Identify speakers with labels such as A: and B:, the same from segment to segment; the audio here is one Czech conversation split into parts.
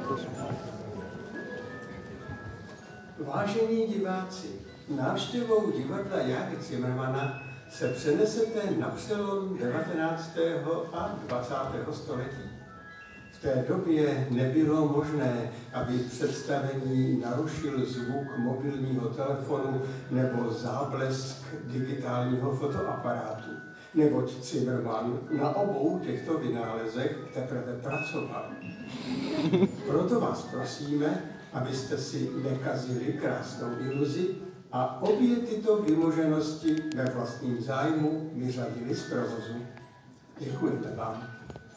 A: Vážení diváci, návštěvou divadla Járy Cimrmana se přenesete na přelom 19. a 20. století. V té době nebylo možné, aby představení narušil zvuk mobilního telefonu nebo záblesk digitálního fotoaparátu, neboť Cimrman na obou těchto vynálezech teprve pracoval. Proto vás prosíme, abyste si nekazili krásnou iluzi a obě tyto vymoženosti ve vlastním zájmu vyřadili z provozu. Děkujeme vám.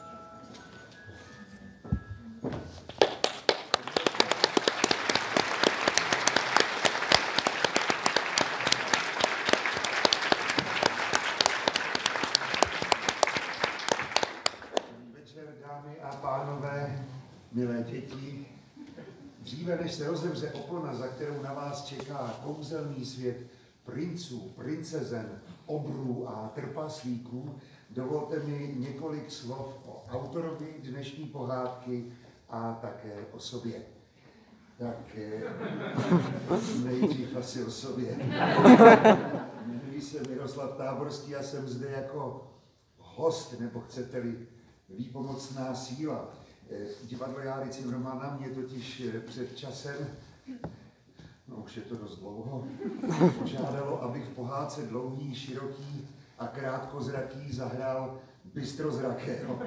B: Dámy a pánové, milé děti, dříve než se rozevře opona, za kterou na vás čeká kouzelný svět princů, princezen, obrů a trpaslíků, dovolte mi několik slov o autorovi dnešní pohádky a také o sobě. Tak nejdřív asi o sobě. Jmenuji se Miroslav Táborský a jsem zde jako host, nebo chcete-li výpomocná síla. Divadlo Járy Cimrmana mě totiž před časem, no už je to dost dlouho, požádalo, abych v pohádce Dlouhý, široký a krátkozraký zahrál Bystrozrakého.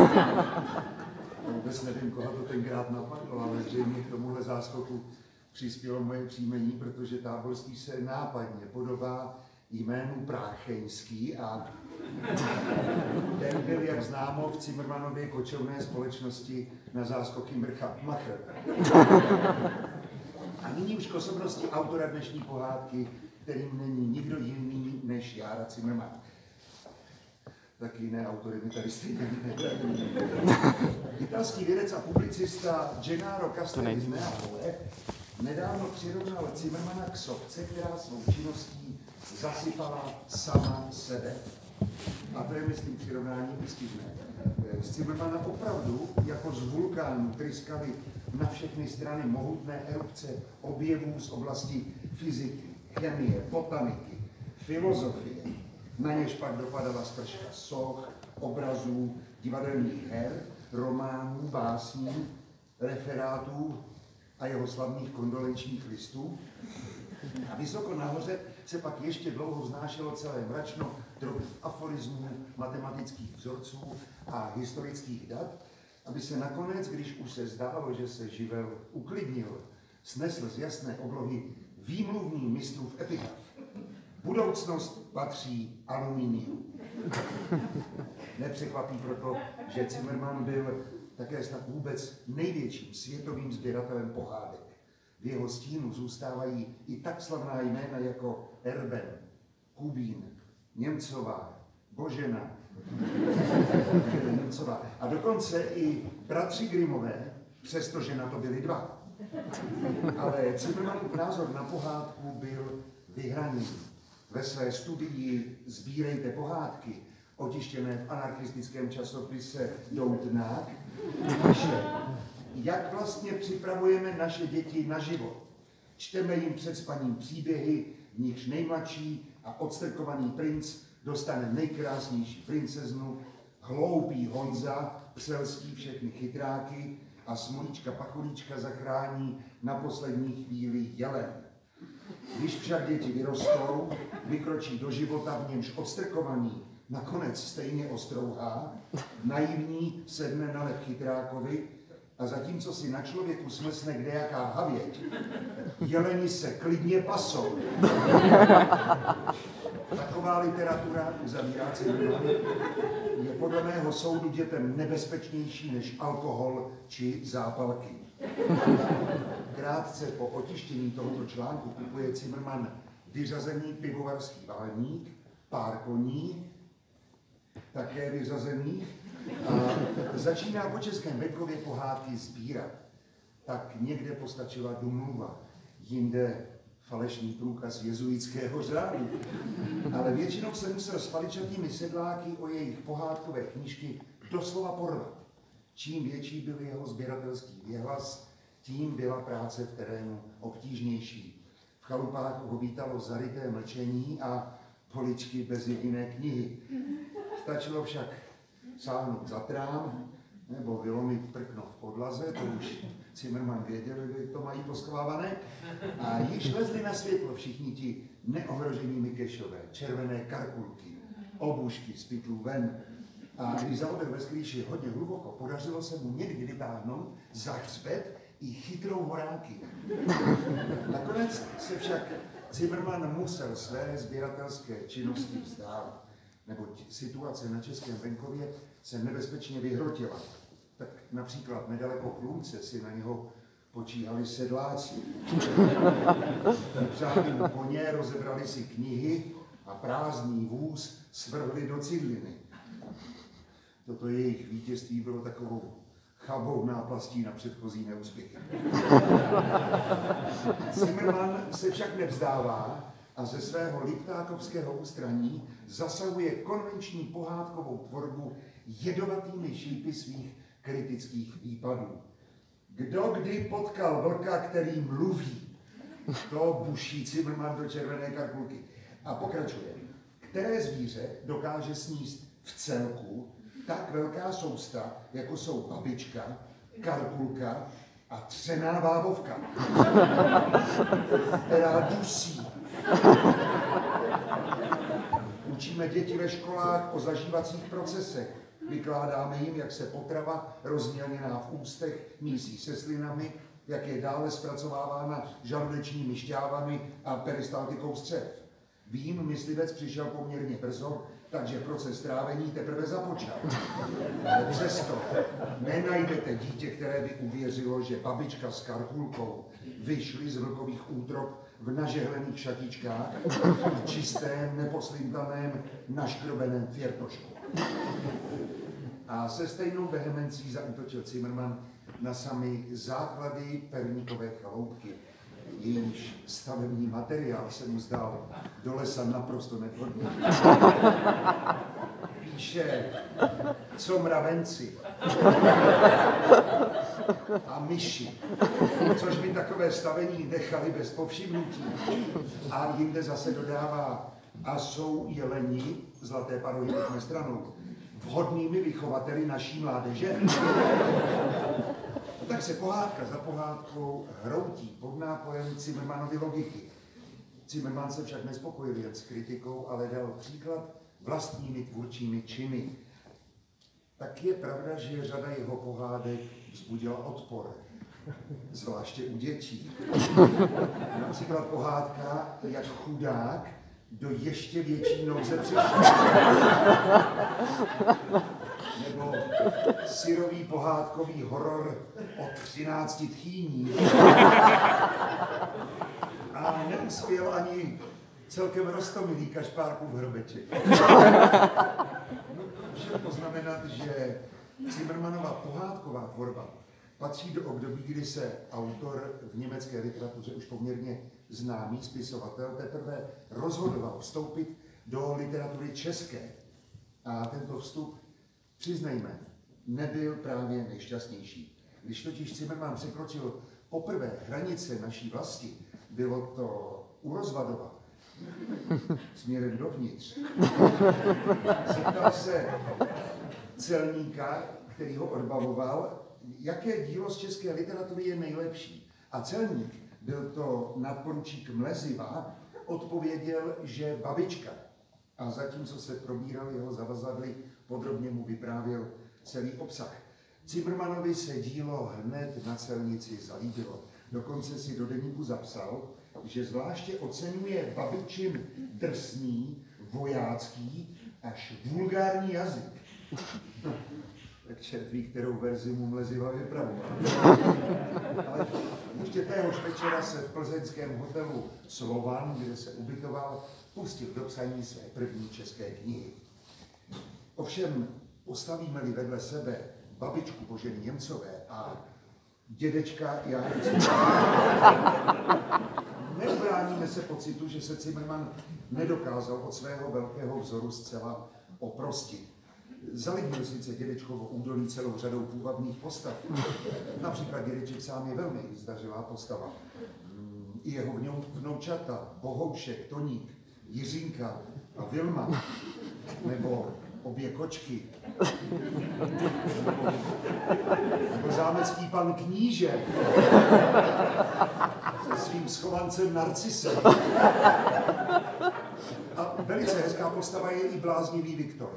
B: Vůbec nevím, koho to tenkrát napadlo, ale zřejmě k tomuhle záskoku přispělo moje příjmení, protože Táborský se nápadně podobá jménu Prácheňský a ten byl, jak známo, v Cimrmanově kočovné společnosti na záskoky Mrcha Machr. A nyní už k osobnosti autora dnešní pohádky, kterým není nikdo jiný než Jára Cimrman. Taky jiné autory mi tady stejně nebrají. Italský vědec a publicista Gennaro Castelli z Neapole nedávno přirovnal Cimrmana k sopce, která svou činností zasypala sama sebe. A to je, myslím, přirovnání výstižné. Z Cimrmana opravdu jako z vulkánu tryskaly na všechny strany mohutné erupce objevů z oblasti fyziky, chemie, botaniky, filozofie. Na něž pak dopadala sprška soch, obrazů, divadelních her, románů, básní, referátů a jeho slavných kondolenčních listů. A vysoko nahoře se pak ještě dlouho vznášelo celé mračno drobných aforismů, matematických vzorců a historických dat, aby se nakonec, když už se zdálo, že se živel uklidnil, snesl z jasné oblohy výmluvný mistrův epitaf. Budoucnost patří aluminiu. Nepřekvapí proto, že Cimrman byl také snad vůbec největším světovým sběratelem pohádek. V jeho stínu zůstávají i tak slavná jména jako Erben, Kubín, Němcová, Božena, Němcová a dokonce i bratři Grimmové, přestože na to byli dva. Ale Cimrmanův názor na pohádku byl vyhraněný. Ve své studii Sbírejte pohádky, otištěné v anarchistickém časopise Doutnák, píše, jak vlastně připravujeme naše děti na život. Čteme jim před spaním příběhy, v nichž nejmladší a odstrkovaný princ dostane nejkrásnější princeznu, hloupý Honza přelstí všechny chytráky a Smolíčka Pacholíčka zachrání na poslední chvíli jelen. Když však děti vyrostou, vykročí do života, v němž odstrkovaný nakonec stejně ostrouhá, naivní sedne na lep chytrákovi a zatímco si na člověku smlsne kdejaká havěť, jeleni se klidně pasou. Taková literatura, uzavírá Cimrman, je podle mého soudu dětem nebezpečnější než alkohol či zápalky. Krátce po otištění tohoto článku kupuje Cimrman vyřazený pivovarský válník, pár koní, také vyřazených, a začíná po českém venkově pohádky sbírat. Tak někde postačila domluva, jinde falešný průkaz jezuitského řádu. Ale většinou se musel s paličatými sedláky o jejich pohádkové knížky doslova porvat. Čím větší byl jeho sběratelský věhlas, tím byla práce v terénu obtížnější. V chalupách ho vítalo zaryté mlčení a poličky bez jediné knihy. Stačilo však sáhnout za trám nebo vylomit prkno v podlaze, to už Zimmermann věděl, že to mají posklávané, a již lezli na světlo všichni ti neohrožení Mikešové, červené karkulky, obušky z pytlů ven. A když zahodil ve skrýši hodně hluboko, podařilo se mu někdy vytáhnout za hřbet i chytrou horáky. Nakonec se však Zimmermann musel své sběratelské činnosti vzdát, neboť situace na českém venkově se nebezpečně vyhrotila. Tak například nedaleko Chlumce si na něho počíhali sedláci. Přáli mu koně, rozebrali si knihy a prázdný vůz svrhli do cidliny. Toto jejich vítězství bylo takovou chabou náplastí na předchozí neúspěchy. Zimmermann se však nevzdává a ze svého liptákovského ústraní zasahuje konvenční pohádkovou tvorbu jedovatými šípy svých kritických výpadů. Kdo kdy potkal vlka, který mluví, to buší Zimmermann do červené karkulky. A pokračuje. Které zvíře dokáže sníst v celku tak velká sousta, jako jsou babička, karkulka a třená bábovka, která dusí. Učíme děti ve školách o zažívacích procesech. Vykládáme jim, jak se potrava rozmělněná v ústech mísí se slinami, jak je dále zpracovávána žaludečními šťávami a peristaltikou střev. Vím, myslivec přišel poměrně brzo, takže proces trávení teprve započal. Ale přesto nenajdete dítě, které by uvěřilo, že babička s karkulkou vyšly z vlkových útrop v nažehlených šatičkách a čistém, neposlintaném, naškrobeném fjertošku. A se stejnou vehemencí zaútočil Zimmermann na samy základy perníkové chaloupky. Jejíž stavební materiál se mu zdál do lesa naprosto nevhodný. Píše, co mravenci a myši, což by takové stavení nechali bez povšimnutí. A jinde zase dodává, a jsou jeleni, zlaté parohy pojďme stranou, vhodnými vychovateli naší mládeže. Tak se pohádka za pohádkou hroutí pod nápojem Zimmermannovy logiky. Zimmermann se však nespokojil jen s kritikou, ale dal příklad vlastními tvůrčími činy. Tak je pravda, že řada jeho pohádek vzbudila odpor, zvláště u dětí. Například pohádka, jak chudák do ještě větší nouze přišel. Nebo syrový pohádkový horor o 13 tchýní. A neuspěl ani celkem roztomilý Kašpárkův hrobeček. Můžeme poznamenat, že Zimmermannova pohádková tvorba patří do období, kdy se autor v německé literatuře už poměrně známý spisovatel teprve rozhodoval vstoupit do literatury české. A tento vstup, přiznejme, nebyl právě nejšťastnější. Když totiž Zimmermann překročil poprvé hranice naší vlasti, bylo to u Rozvadova, směrem dovnitř. Zeptal se celníka, který ho odbavoval, jaké dílo z české literatury je nejlepší. A celník, byl to nadporučík Mleziva, odpověděl, že babička. A zatímco se probíral jeho zavazadly, podrobně mu vyprávěl celý obsah. Zimmermannovi se dílo hned na celnici zalíbilo. Dokonce si do deníku zapsal, že zvláště oceňuje babičin drsný, vojácký až vulgární jazyk. Tak čert ví, kterou verzi mu Mleziva vypravoval. Ale ještě téhož večera se v plzeňském hotelu Slovan, kde se ubytoval, pustil do psaní své první české knihy. Ovšem, postavíme-li vedle sebe babičku Boženy Němcové a dědečka Jána neubráníme se pocitu, že se Zimmermann nedokázal od svého velkého vzoru zcela oprostit. Zalidnil sice dědečkovo údolí celou řadou půvabných postav. Například dědeček sám je velmi zdařilá postava. I jeho vnoučata, Bohoušek, Toník, Jiřinka a Vilma, nebo obě kočky, nebo zámecký pan kníže se svým schovancem Narcisem. A velice hezká postava je i bláznivý Viktor.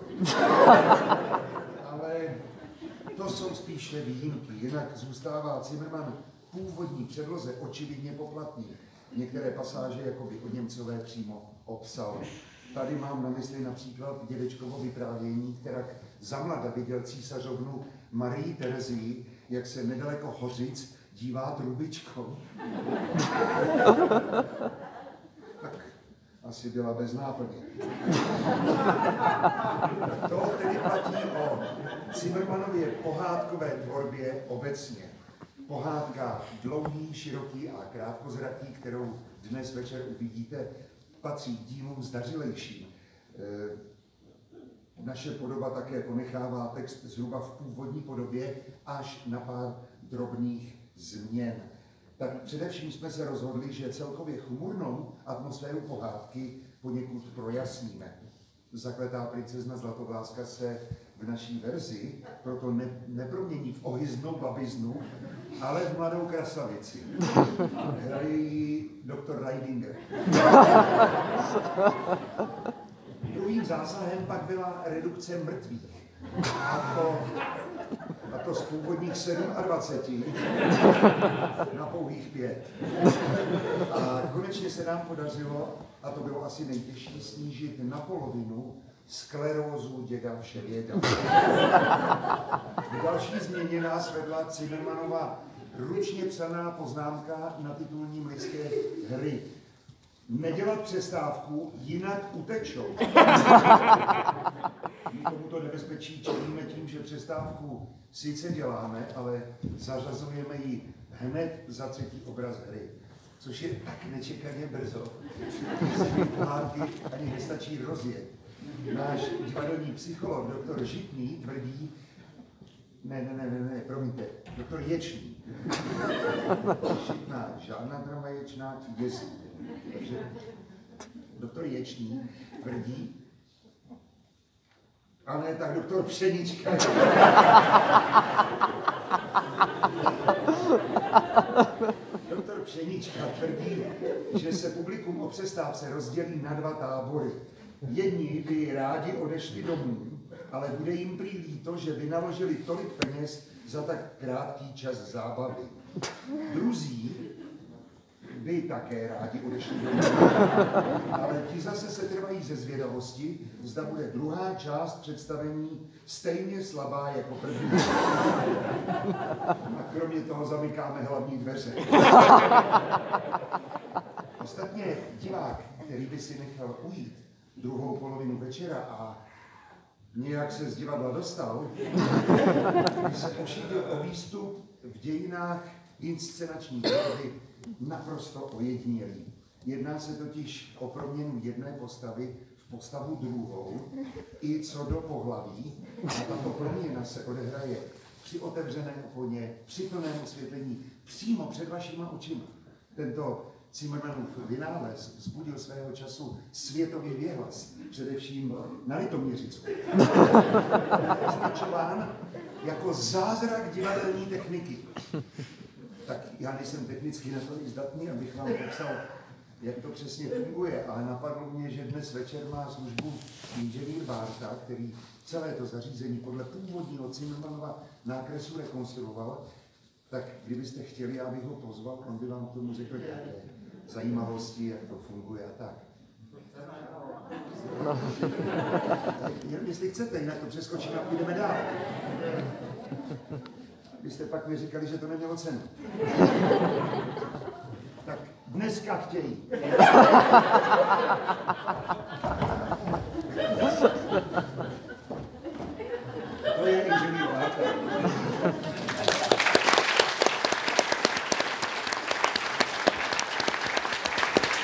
B: Ale to jsou spíše výjimky, jinak zůstává Zimmermann původní předloze očividně poplatný. Některé pasáže jakoby od Němcové přímo obsal. Tady mám na mysli například dědečkovo vyprávění, kterak zamlada viděl císařovnu Marii Terezii, jak se nedaleko Hořic dívá trubičkou. Tak asi byla bez náplně. To tedy platí o Zimmermannově pohádkové tvorbě obecně. Pohádka dlouhý, široký a krátkozraký, kterou dnes večer uvidíte, patří k dílům zdařilejším. Naše podoba také ponechává text zhruba v původní podobě až na pár drobných změn. Tak především jsme se rozhodli, že celkově chmurnou atmosféru pohádky poněkud projasníme. Zakletá princezna Zlatovláska se v naší verzi proto nepromění v ohyznou babiznu, ale v mladou krasavici. Hraje ji doktor Reidinger. Druhým zásahem pak byla redukce mrtvých. A to z původních 27 na pouhých 5. A konečně se nám podařilo, a to bylo asi nejtěžší, snížit na polovinu sklerózu děda Vševěda. V další změně nás vedla Zimmermannova ručně psaná poznámka na titulním listě hry. Nedělat přestávku, jinak utečou. My tomuto nebezpečí čelíme tím, že přestávku sice děláme, ale zařazujeme ji hned za třetí obraz hry. Což je tak nečekaně brzo, že se pohádky ani nestačí rozjet. Náš divadelní psycholog, doktor Žitný, tvrdí, promiňte, doktor Ječný. Žitná, žádná drama Ječná, jestli. Takže doktor Ječný tvrdí, a ne, tak doktor Pšenička. Doktor Pšenička tvrdí, že se publikum o přestávce rozdělí na 2 tábory. Jedni by rádi odešli domů, ale bude jim prý líto, že vynaložili tolik peněz za tak krátký čas zábavy. Druzí by také rádi odešli domů, ale ti zase se trvají ze zvědavosti, zda bude druhá část představení stejně slabá jako první. A kromě toho zamykáme hlavní dveře. Ostatně divák, který by si nechal ujít druhou polovinu večera a nějak se z divadla dostal, by se pošítil o výstup v dějinách inscenační tvorby naprosto ojedinělý. Jedná se totiž o proměnu jedné postavy v postavu druhou, i co do pohlaví, a tato proměna se odehraje při otevřeném oponě, při plném osvětlení, přímo před vašima očima. Tento Zimmermannův vynález vzbudil svého času světový věhlas, především na Litoměřicku. Je označován jako zázrak divadelní techniky. Tak já nejsem technicky natolik zdatný, abych vám popsal, jak to přesně funguje, ale napadlo mě, že dnes večer má službu inženýr Bárta, který celé to zařízení podle původního Zimmermannova nákresu rekonstruoval. Tak kdybyste chtěli, já bych ho pozval, on by vám k tomu řekl nějaké zajímavosti, jak to funguje a tak. Jestli chcete, jinak to přeskočíme a půjdeme dál. Vy jste pak mi říkali, že to nemělo cenu. Tak dneska chtějí. To je inženýr Bárta.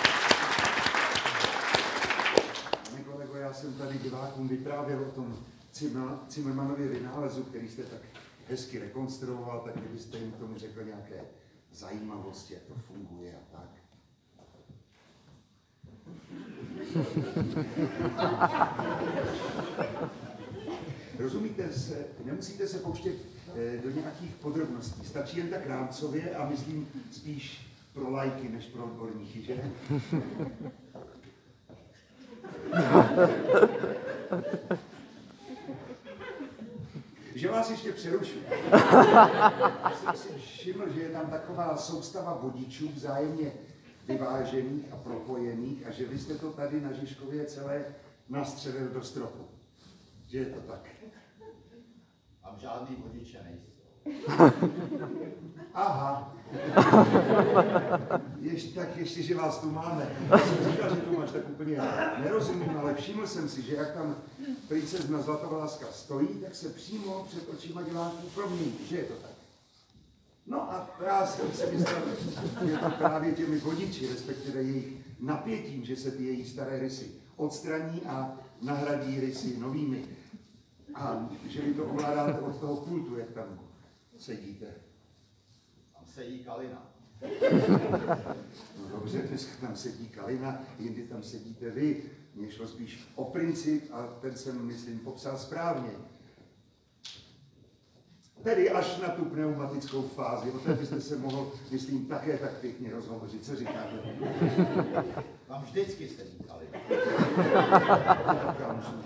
B: Já jsem tady divákům vyprávěl o tom Zimmermanově vynálezu, který jste tak hezky rekonstruoval, tak kdybyste jim k tomu řekl nějaké zajímavosti, jak to funguje a tak. Rozumíte, nemusíte se pouštět do nějakých podrobností. Stačí jen tak rámcově a myslím spíš pro lajky, než pro odborníky, že? Že vás ještě přerušu. Já jsem si všiml, že je tam taková soustava vodičů vzájemně vyvážených a propojených a že vy jste to tady na Žižkově celé nastřelil do stropu. Že je to tak?
C: Tam žádný vodiče nejsou.
B: Aha. Ještě, že vás tu máme. Já jsem říkal, že to máš tak úplně nerozumím, ale všiml jsem si, že jak tam princezna Zlatovláska stojí, tak se přímo před očima dělá proměnku, že je to tak. No a já jsem si myslel, že to právě těmi vodiči, respektive jejich napětím, že se ty její staré rysy odstraní a nahradí rysy novými. A že vy to ovládáte od toho pultu, jak tam sedíte.
C: Tam sedí Kalina.
B: No dobře, dneska tam sedí Kalina, jindy tam sedíte vy. Mně šlo spíš o princip a ten jsem, myslím, popsal správně. Tedy až na tu pneumatickou fázi, o té byste se mohl, myslím, také tak pěkně rozhovořit. Co říkáte?
C: Tam vždycky sedí Kalina.
B: Já musím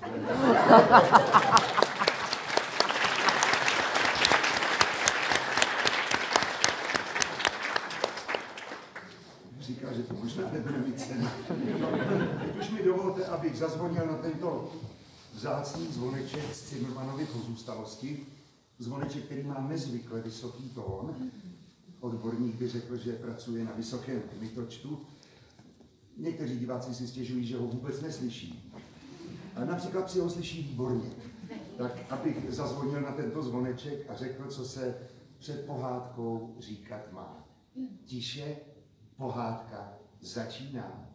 B: říká, že to možná nebude mít cenu. Teď už mi dovolte, abych zazvonil na tento vzácný zvoneček z Zimmermanovy pozůstalosti. Zvoneček, který má nezvykle vysoký tón. Odborník by řekl, že pracuje na vysokém kmitočtu. Někteří diváci si stěžují, že ho vůbec neslyší. Ale například si ho slyší výborně. Tak abych zazvonil na tento zvoneček a řekl, co se před pohádkou říkat má. Tiše, pohádka začíná.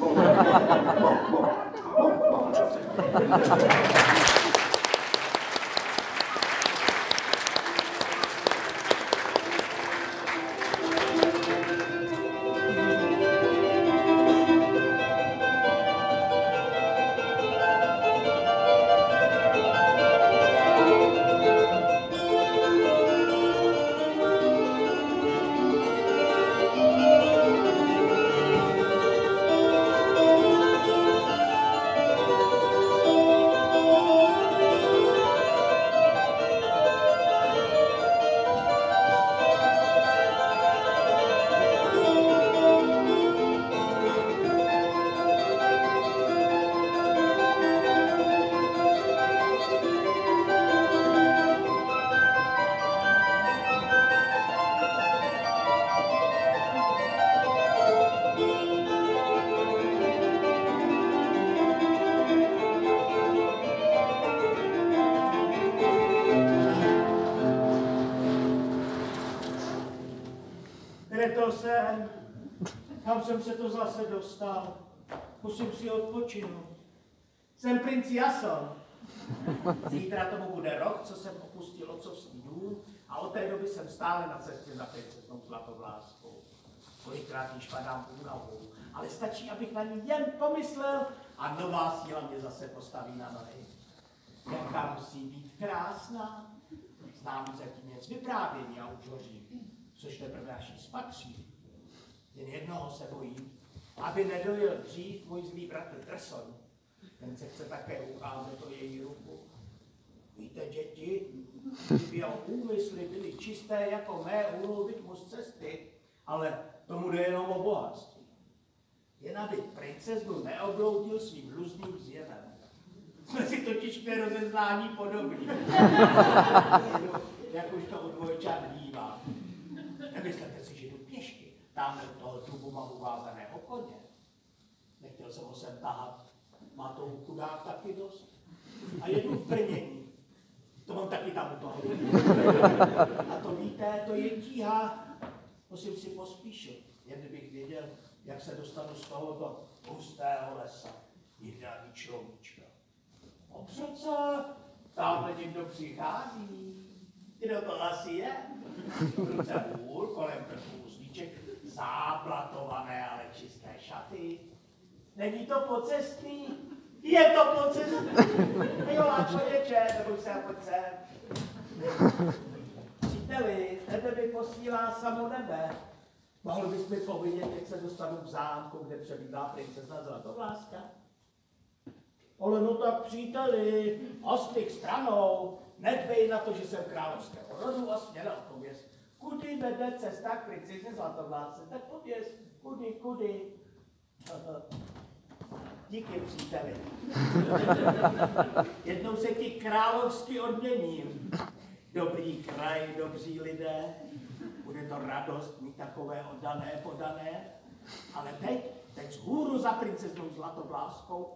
D: Kam jsem se to zase dostal? Musím si odpočinout. Jsem princ Jason. Zítra tomu bude rok, co jsem opustil otcovský dům a od té doby jsem stále na cestě za princeznou Zlatovláskou. Kolikrát již padám únavou, ale stačí, abych na ní jen pomyslel a nová síla mě zase postaví na nohy. Jaká musí být krásná. Znám zatím jen z vyprávění a už hoří, což teprve až jí spatří. Jen jednoho se bojím, aby nedojel dřív můj zlý bratr Drson. Ten se chce také ucházet o její ruku. Víte, děti, kdyby jeho úmysly byly čisté jako mé, uluvit mu z cesty, ale tomu jde jenom o bohatství. Jen aby princeznu neobloudil svým hluzným zjevem. Jsme si totiž k nerozeznání podobní. Jak už to u dvojčat bývá. Nemyslete si, že jdu pěšky. Tamhle u toho trubu mám uvázaného koně. Nechtěl jsem ho sem tahat. Má toho chudák taky dost. A jedu v brnění. To mám taky tam u toho. A to víte, to je tíha. Musím si pospíšit, jen bych věděl, jak se dostanu z tohoto hustého lesa. Jídelní človíčka. O přece, Tamhle někdo přichází. Kdo to asi je? Ruce hůl, kolem krku uzlíček, záplatované, ale čisté šaty. Není to pocestný? Je to pocestný. Jo, a člověče, neboj se, pojď sem. Příteli, tebe mi posílá samo nebe. Mohl bys mi povědět, jak se dostanu k zámku, kde přebývá princezna Zlatovláska? Ale no tak příteli, ostych stranou, nedbej na to, že jsem královského rodu a směla odpověz. Kudy vede cesta k princezně Zlatovlásce? Tak pověz, kudy. Díky, příteli. Jednou se ti královsky odměním. Dobrý kraj, dobří lidé. Bude to radost mít takové oddané, podané. Ale teď vzhůru za princeznou Zlatovláskou.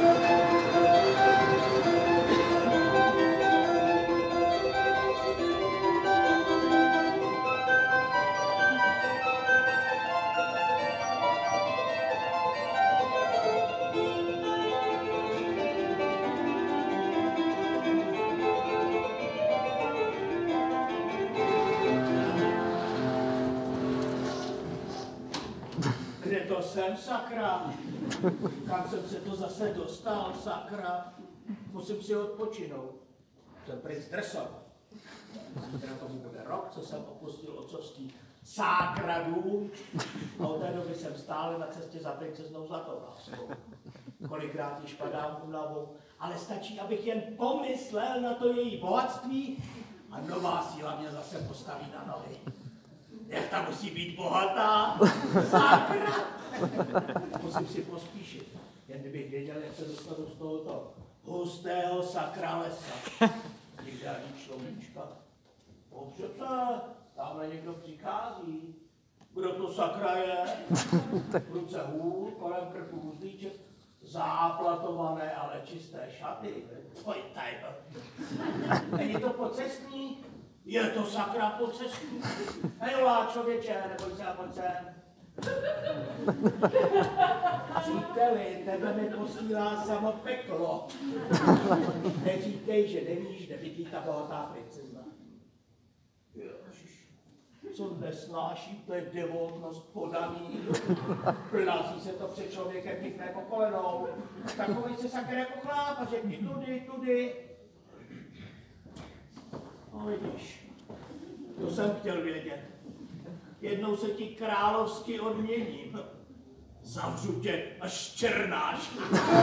D: Kde to jsem, sakra? Kam jsem se to zase dostal, sakra? Musím si odpočinout. Jsem princ Drsor. Zítra tomu bude rok, co jsem opustil otcovský sákra dům. A od té doby jsem stále na cestě za princeznou Zlatovláskou. Kolikrát již padám únavou, ale stačí, abych jen pomyslel na to její bohatství a nová síla mě zase postaví na nohy. Jak ta musí být bohatá? Sakra! Musím si pospíšit. Jen kdybych věděl, jak se dostanu z tohoto hustého sakra lesa. Někde ani človíčka. Přece, tamhle někdo přichází. Kdo to sakra je? V ruce hůl, kolem krku uzlíček, záplatované, ale čisté šaty. Pojďte, není to pocestní? Je to sakra pocestní. Hejolá, člověče, neboj se a pojď sem. Příteli, tebe mi posílá samo peklo. Neříkej, že nevíš, kde bydlí ta bohatá princezna. Ježiš, co nesnáší, to je devotnost podaný. Plazí se to před člověkem pěkné po kolenou. Takový se sakra jako chláp a řekni tudy. No vidíš, to jsem chtěl vědět. Jednou se ti královsky odměním. Zavřu tě, až černáš.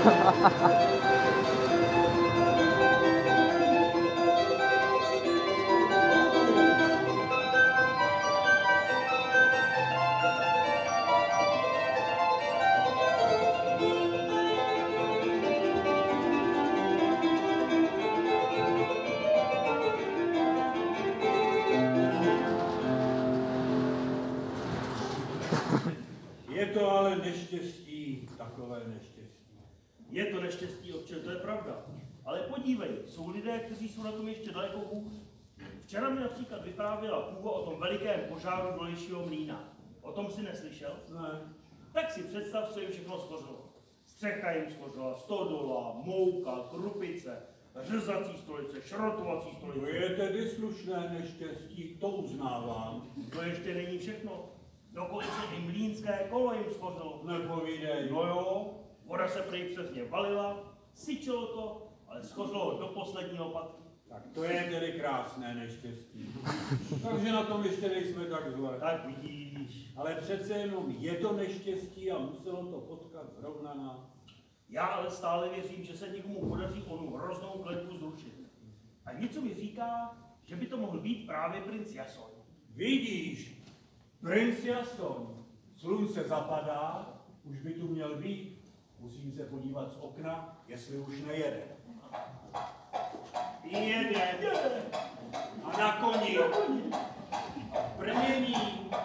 E: Je to ale neštěstí, takové neštěstí.
F: Je to neštěstí, občas, to je pravda. Ale podívej, jsou lidé, kteří jsou na tom ještě daleko hůř. Včera mi například vyprávěla Půvo o tom velikém požáru dolejšího mlýna. O tom si neslyšel?
E: Ne.
F: Tak si představ, co jim všechno schořilo. Střecha jim schořila, stodola, mouka, krupice, řezací stolice, šrotovací
E: To
F: stolice.
E: je tedy slušné neštěstí, to uznávám.
F: To ještě není všechno. Dokonce i mlýnské kolo jim schořilo.
E: Nepovídej.
F: No jo, voda se prý přesně valila, syčilo to, ale schořilo do posledního patru.
E: Tak to je tedy krásné neštěstí. Takže na tom ještě nejsme tak zle.
F: Tak vidíš.
E: Ale přece jenom je to neštěstí a muselo to potkat zrovna nás.
F: Já ale stále věřím, že se někomu podaří onu hroznou kletbu zrušit. A něco mi říká, že by to mohl být právě princ Jason.
E: Vidíš, princ Jason, slunce zapadá, už by tu měl být. Musím se podívat z okna, jestli už nejede.
F: Jede. A na koni.
E: Brnění.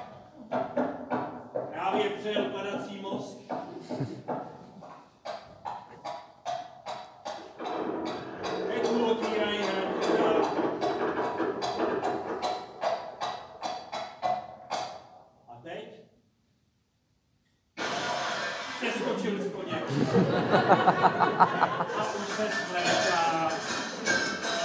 E: Právě přejel padací most. Teď mu otvírají hranice. A teď? Seskočil z koně. A už se svléká.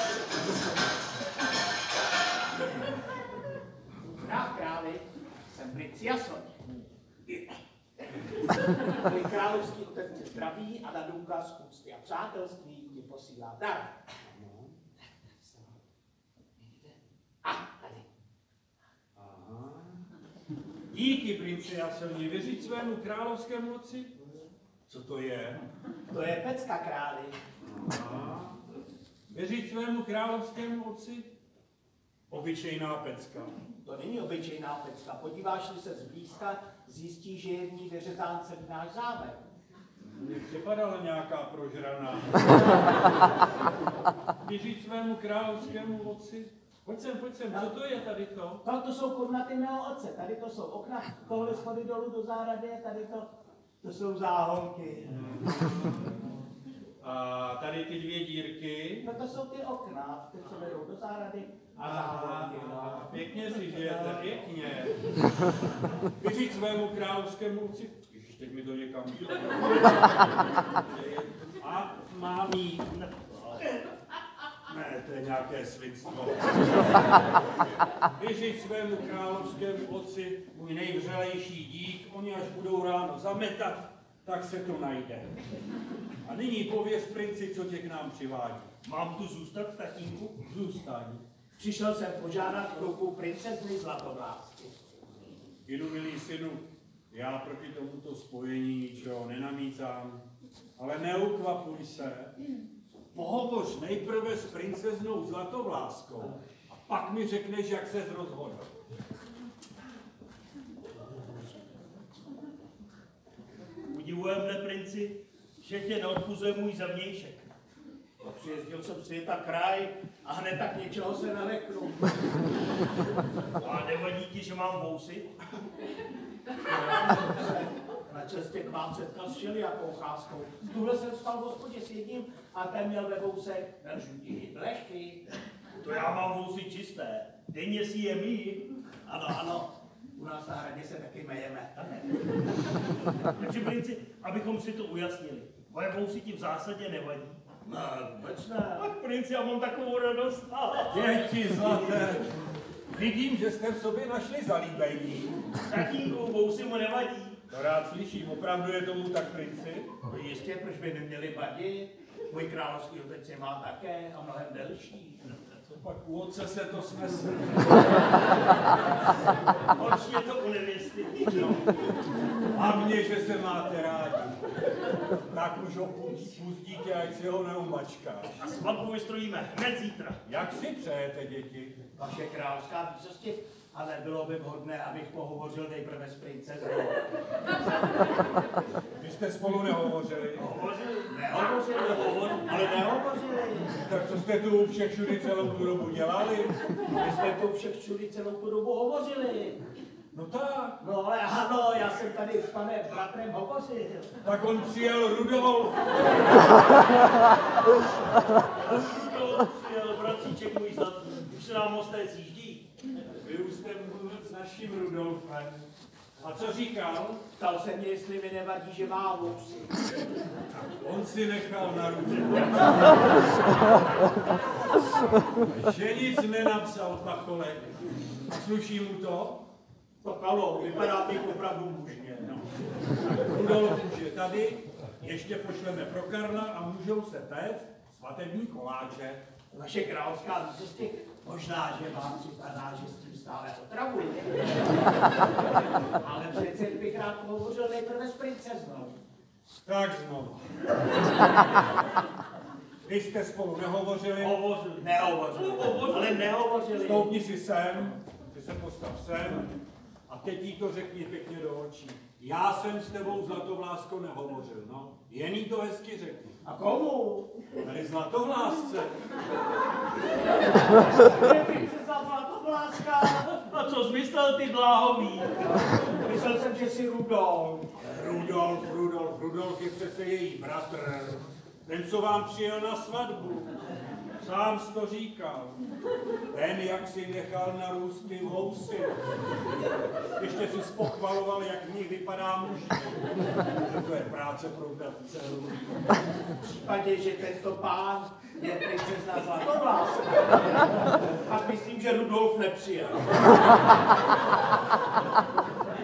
D: Princ Jason. Tvůj královský otec tě zdraví a na důkaz úcty a přátelství ti posílá dar. A tady.
E: Aha. Díky, princi Jasoni, věřit svému královskému otci? Co to je?
D: To je pecka, králi.
E: Aha. Věřit svému královskému otci? Obyčejná pecka.
D: To není obyčejná pecka. Podíváš-li se zblízka, zjistíš, že je v ní vyřezán celý náš zámek.
E: Mně připadala nějaká prožraná. Věřit svému královskému otci? Pojď sem, co to je tady to?
D: To jsou komnaty mého otce, tady to jsou okna, tohle schody dolů do zahrady, tady to jsou záhonky.
E: A tady ty dvě dírky?
D: No to jsou ty okna, ty, co vedou do zahrady a záhonky. No.
E: Pěkně si žijete, pěkně. Věřit svému královskému otci? Ježiš, teď mi to někam. A mám jít. Ne, to je nějaké svinstvo. Věřit svému královskému otci, můj nejvřelejší dík, oni až budou ráno zametat, tak se to najde. A nyní pověz princi, co tě k nám přivádí.
F: Mám tu zůstat, tatínku?
E: Zůstaň.
D: Přišel jsem požádat ruku princezny Zlatovlásky.
E: Jdu, milý synu, já proti tomuto spojení ničeho nenamítám, ale neukvapuj se. Pohovoř nejprve s princeznou Zlatovláskou a pak mi řekneš, jak ses rozhodl.
F: Udivuje mne, princi, že tě neodpuzuje můj zavnějšek.
D: Přijezdil jsem světa kraj a hned tak něčeho se naleknu.
F: A nevadí ti, že mám vousy?
D: Na cestě k vám setkal s všelijakou cházkou. Tuhle jsem spal v hospodě s jedním a ten měl ve vousech žlutý blešky.
F: To já mám vousy čisté. Denně si je mý.
D: Ano, u nás na hradě se taky mejeme.
F: Takže, princi, abychom si to ujasnili. Moje vousy ti v zásadě nevadí.
D: No, vůbec ne.
F: Tak, princi, já mám takovou radost.
E: Děti zlaté, vidím, že jste v sobě našli zalíbení.
F: Tatínku, vousy mu nevadí.
E: To rád slyším, opravdu je tomu tak, princi?
D: No jistě, proč by neměli vadit? Můj královský otec je má také a mnohem delší.
E: Pak u otce se to snese.
F: Horší je to u nevěsty.
E: No. A mě, že se máte rádi. Tak už ho pustíte, ať si ho neumačkáš.
F: A svatbu vystrojíme hned zítra.
E: Jak si přejete, děti?
D: Vaše královská výsosti, ale bylo by vhodné, abych pohovořil nejprve s princeznou.
E: Vy jste spolu nehovořili?
D: Nehovořili, ale nehovořili.
E: Tak co jste tu všech všudy celou tu dobu dělali?
D: Vy jste tu všech všudy celou tu dobu hovořili.
E: No tak.
D: No ale ano, já jsem tady s panem bratrem hovořil.
E: Tak on přijel Rudolf.
F: Rudolf přijel, bratříček můj zlatý. Už se nám mosté zjíždí.
E: Vy už jste mluvil s naším Rudolfem. A co říkal?
D: Ptal se mě, jestli mi nevadí, že má vousy.
E: On si nechal na ruce. Že nic nenapsal pacholek. Sluší mu to?
D: To kalo, vypadá bych opravdu mužně.
E: No. Rudolf už je tady, ještě pošleme pro Karla a můžou se péct svatební koláče.
D: Vaše královská výsosti, možná, že vám připadá, že s tím stále otravuji. Ale přece bych rád pohovořil nejprve s princeznou.
E: Tak znovu. Vy jste spolu nehovořili?
D: Nehovořili, ale nehovořili.
E: Stoupni si sem, ty se postav sem a teď jí to řekni pěkně do očí. Já jsem s tebou Zlatovláskou nehovořil, no. Jen jí to hezky řekni.
D: A komu?
E: Tady Zlatovlásce.
D: Je princezna Zlatovláska.
F: A co jsi myslel, ty bláhový?
D: Myslel jsem, že jsi Rudolf.
E: Rudolf je přece její bratr. Ten, co vám přijel na svatbu. Sám jsi to říkal. Ten, jak si nechal narůst ty vousy. Ještě si pochvaloval, jak v nich vypadá mužně. To je práce pro dceru.
D: V případě, že tento pán je princezna Zlatovláska, pak myslím, že Rudolf nepřijel.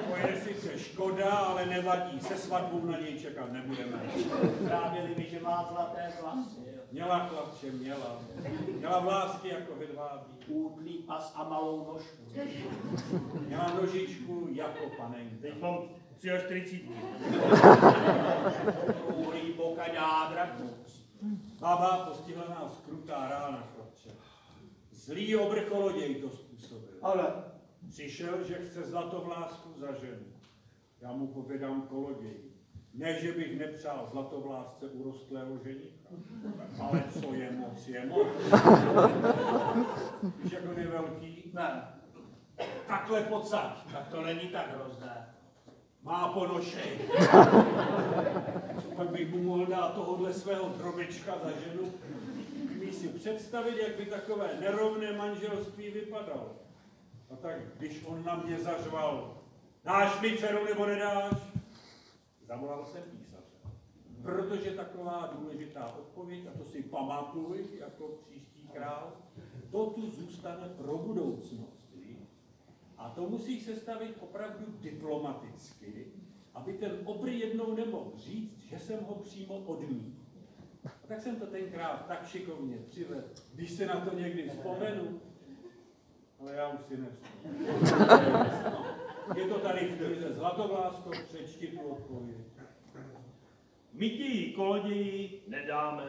E: platí, se svatbou na něj čekat nebudeme.
D: Právě mi, že má zlaté vlasy.
E: Měla, chlapče, měla. Měla vlásky jako hedvábí.
D: Útlý pas a malou nožku.
E: Měla nožičku jako panenka.
F: Teď mám 43.
D: Uhlí boka jádra kůz.
E: Baba postihla nás krutá rána, chlapče. Zlý obrcholoděj to způsobil.
D: Ale
E: Přišel, že chce Zlatovlásku za ženu. Já mu povědám koloděj. Ne, že bych nepřál Zlatovlásce urostlého ženíka. Ale co je moc, je moc. Víš, jak on je velký?
D: ne,
E: Takhle pocať.
D: tak to není tak hrozné.
E: Má ponošej. Pak bych mu mohl dát tohohle svého drobečka za ženu. Umíš si představit, jak by takové nerovné manželství vypadalo. A tak, když on na mě zařval, dáš mi dceru nebo nedáš? Zavolal jsem písaře. Protože taková důležitá odpověď, a to si pamatuj jako příští král, to tu zůstane pro budoucnost. A to musíš sestavit opravdu diplomaticky, aby ten obr jednou nemohl říct, že jsem ho přímo odmítl. A tak jsem to tenkrát tak šikovně přivedl, když se na to někdy vzpomenu, ale já už si nevzpomenu. Je to tady v knize Zlatovlásko, přečti tu odpověď.
F: My ti ji koloději nedáme.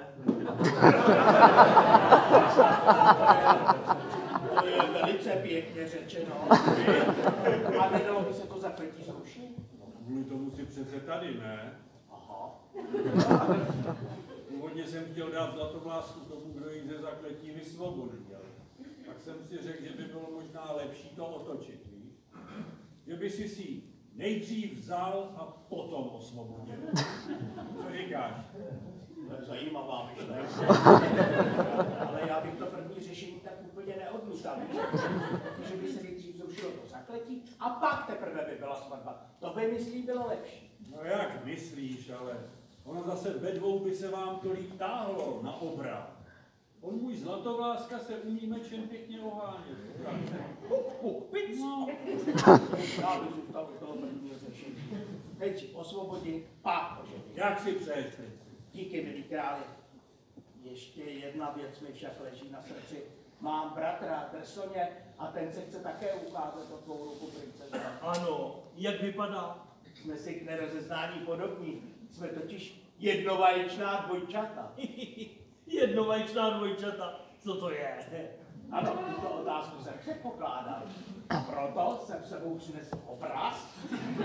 D: To je velice pěkně řečeno. A nedalo by se to zakletí zrušit?
E: Kvůli tomu si přece tady, ne?
D: Aha.
E: Původně jsem chtěl dát Zlatovlásku tomu, kdo ji ze zakletí vysvobodil. Tak jsem si řekl, že by bylo možná lepší to otočit, víš? Že by si ji nejdřív vzal a potom osvobodil. Co říkáš?
D: To je zajímavá myšlenka. Ale já bych to první řešení tak úplně neodmítal. Že by se nejdřív zrušilo to zakletí a pak teprve by byla svatba. To by, myslím, bylo lepší.
E: No jak myslíš, ale ono zase ve dvou by se vám tolik táhlo na obra. On můj Zlatovláska se umí mečem pěkně ohánět.
D: Puk, pic. No. Já bych zůstal u toho prvního řešení. Teď osvobodit, pak oženit.
E: Jak si přeješ, princi?
D: Díky, milí králi. Ještě jedna věc mi však leží na srdci. Mám bratra Drsoně a ten se chce také ukázat o tvou ruku, princezno.
F: Ano, jak vypadá?
D: Jsme si k nerozeznání podobní. Jsme totiž jednovaječná dvojčata.
F: Jednovaječná dvojčata. Co to je?
D: Ano, tuto otázku jsem předpokládal. A proto jsem sebou přinesl obraz,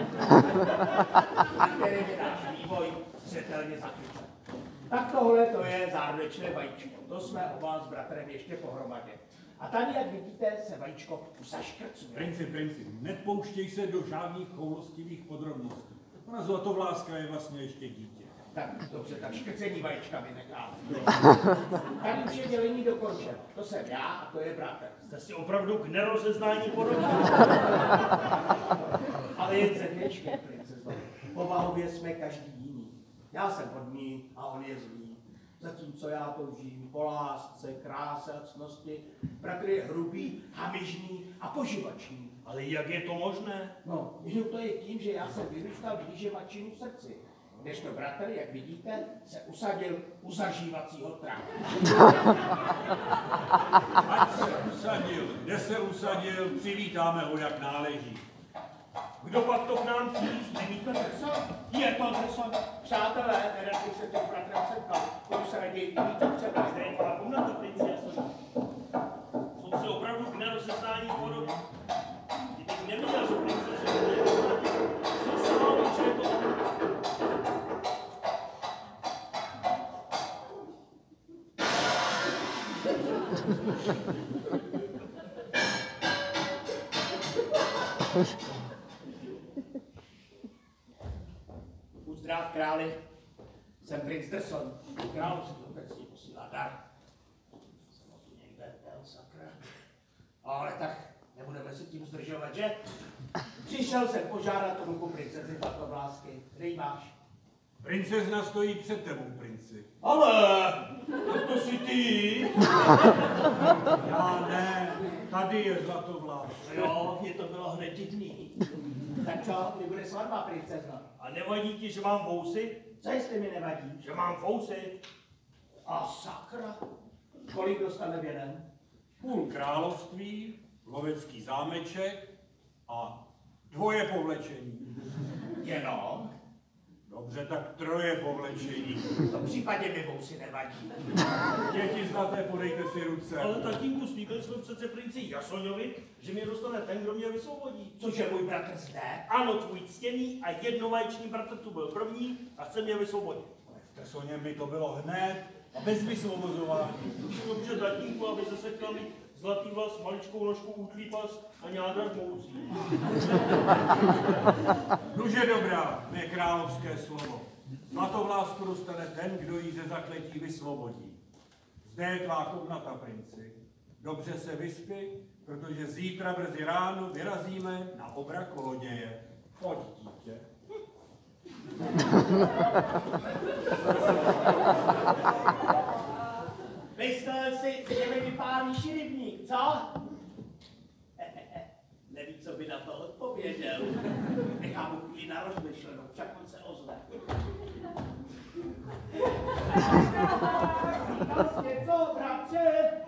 D: na který je náš vývoj zřetelně zachycen. Tak tohle to je zárodečné vajíčko. To jsme oba s bratrem ještě pohromadě. A tady, jak vidíte, se vajíčko zaškrcuje.
E: Princi, nepouštěj se do žádných choulostivých podrobností. Ona Zlatovláska je vlastně ještě dítě.
D: Tak dobře, tak škrcení vajíčka vynecháme. Tady už je dělení dokončeno. To jsem já a to je bratr.
F: Jste si opravdu k nerozeznání podobní.
D: Ale jen zevněčky, princezno. Povahově jsme každý jiný. Já jsem hodný a on je zlý. Zatímco já toužím po lásce, kráse a ctnosti, bratr je hrubý, hamižný a poživačný.
F: Ale jak je to možné?
D: No, jenom to je tím, že já jsem vyrůstal blíže matčinu srdci. Kdežto bratr, jak vidíte, se usadil u zažívacího trávu.
E: Ať se usadil, kde se usadil, přivítáme ho jak náleží.
F: Kdo pak to k nám přijít?
D: Není to Drson? Je to Drson. Přátelé, nerad bych se tím bratrem setkal. Budu se raději vít třeba.
F: Zde je pana komnata, princi, já jsem. Jsou si opravdu k nerozeznání podobní. Kdybych neviděl, že prince se bude jsem se mal že je to on.
D: Buď zdrav, králi. Jsem princ Drson. Královský otec ti posílá dar. Jsem tu někde, El sakra. Ale tak nebudeme se tím zdržovat, že? Přišel jsem požádat o ruku princezny Zlatovlásky. Kde ji máš?
E: Princezna stojí před tebou, princi.
F: Ale, to jsi ty.
E: Já ne, tady je Zlatovláska.
D: Jo, je to bylo hned divný. Tak Tak co, kdy bude svatba, princezno?
F: A nevadí ti, že mám vousy?
D: Co jestli mi nevadí?
F: Že mám fousy?
D: A sakra, kolik dostane věnem?
E: Půl království, lovecký zámeček a 2 povlečení.
D: Jenom?
E: Dobře, tak 3 povlečení.
D: V tom případě mi vousy nevadí.
E: Děti zlaté, podejte si ruce.
F: Ale tatínku, slíbili jsme přece princi Jasoňovi, že mě dostane ten, kdo mě vysvobodí.
D: Cože můj bratr zde?
F: Ano, tvůj ctěný a jednovaječný bratr tu byl první a chce mě vysvobodit.
E: V Tersoně by to bylo hned a bez vysvobozování.
F: Dobře, tatínku, aby se setkal mít zlatý vlas, maličkou nožku, útlý pas a nějaká žmoucí.
E: Nuže dobrá, mé královské slovo. Zlatovlásku dostane ten, kdo jí ze zakletí vysvobodí. Zde je tvá komnata, princi. Dobře se vyspi, protože zítra brzy ráno vyrazíme na obra koloděje. Pojď, dítě.
D: Myslel si, že mi vypálíš rybník, co? Neví, co by na to odpověděl. Nechám mu chvíli na rozmyšlenou, však on se ozve. Vlastně co, bratře?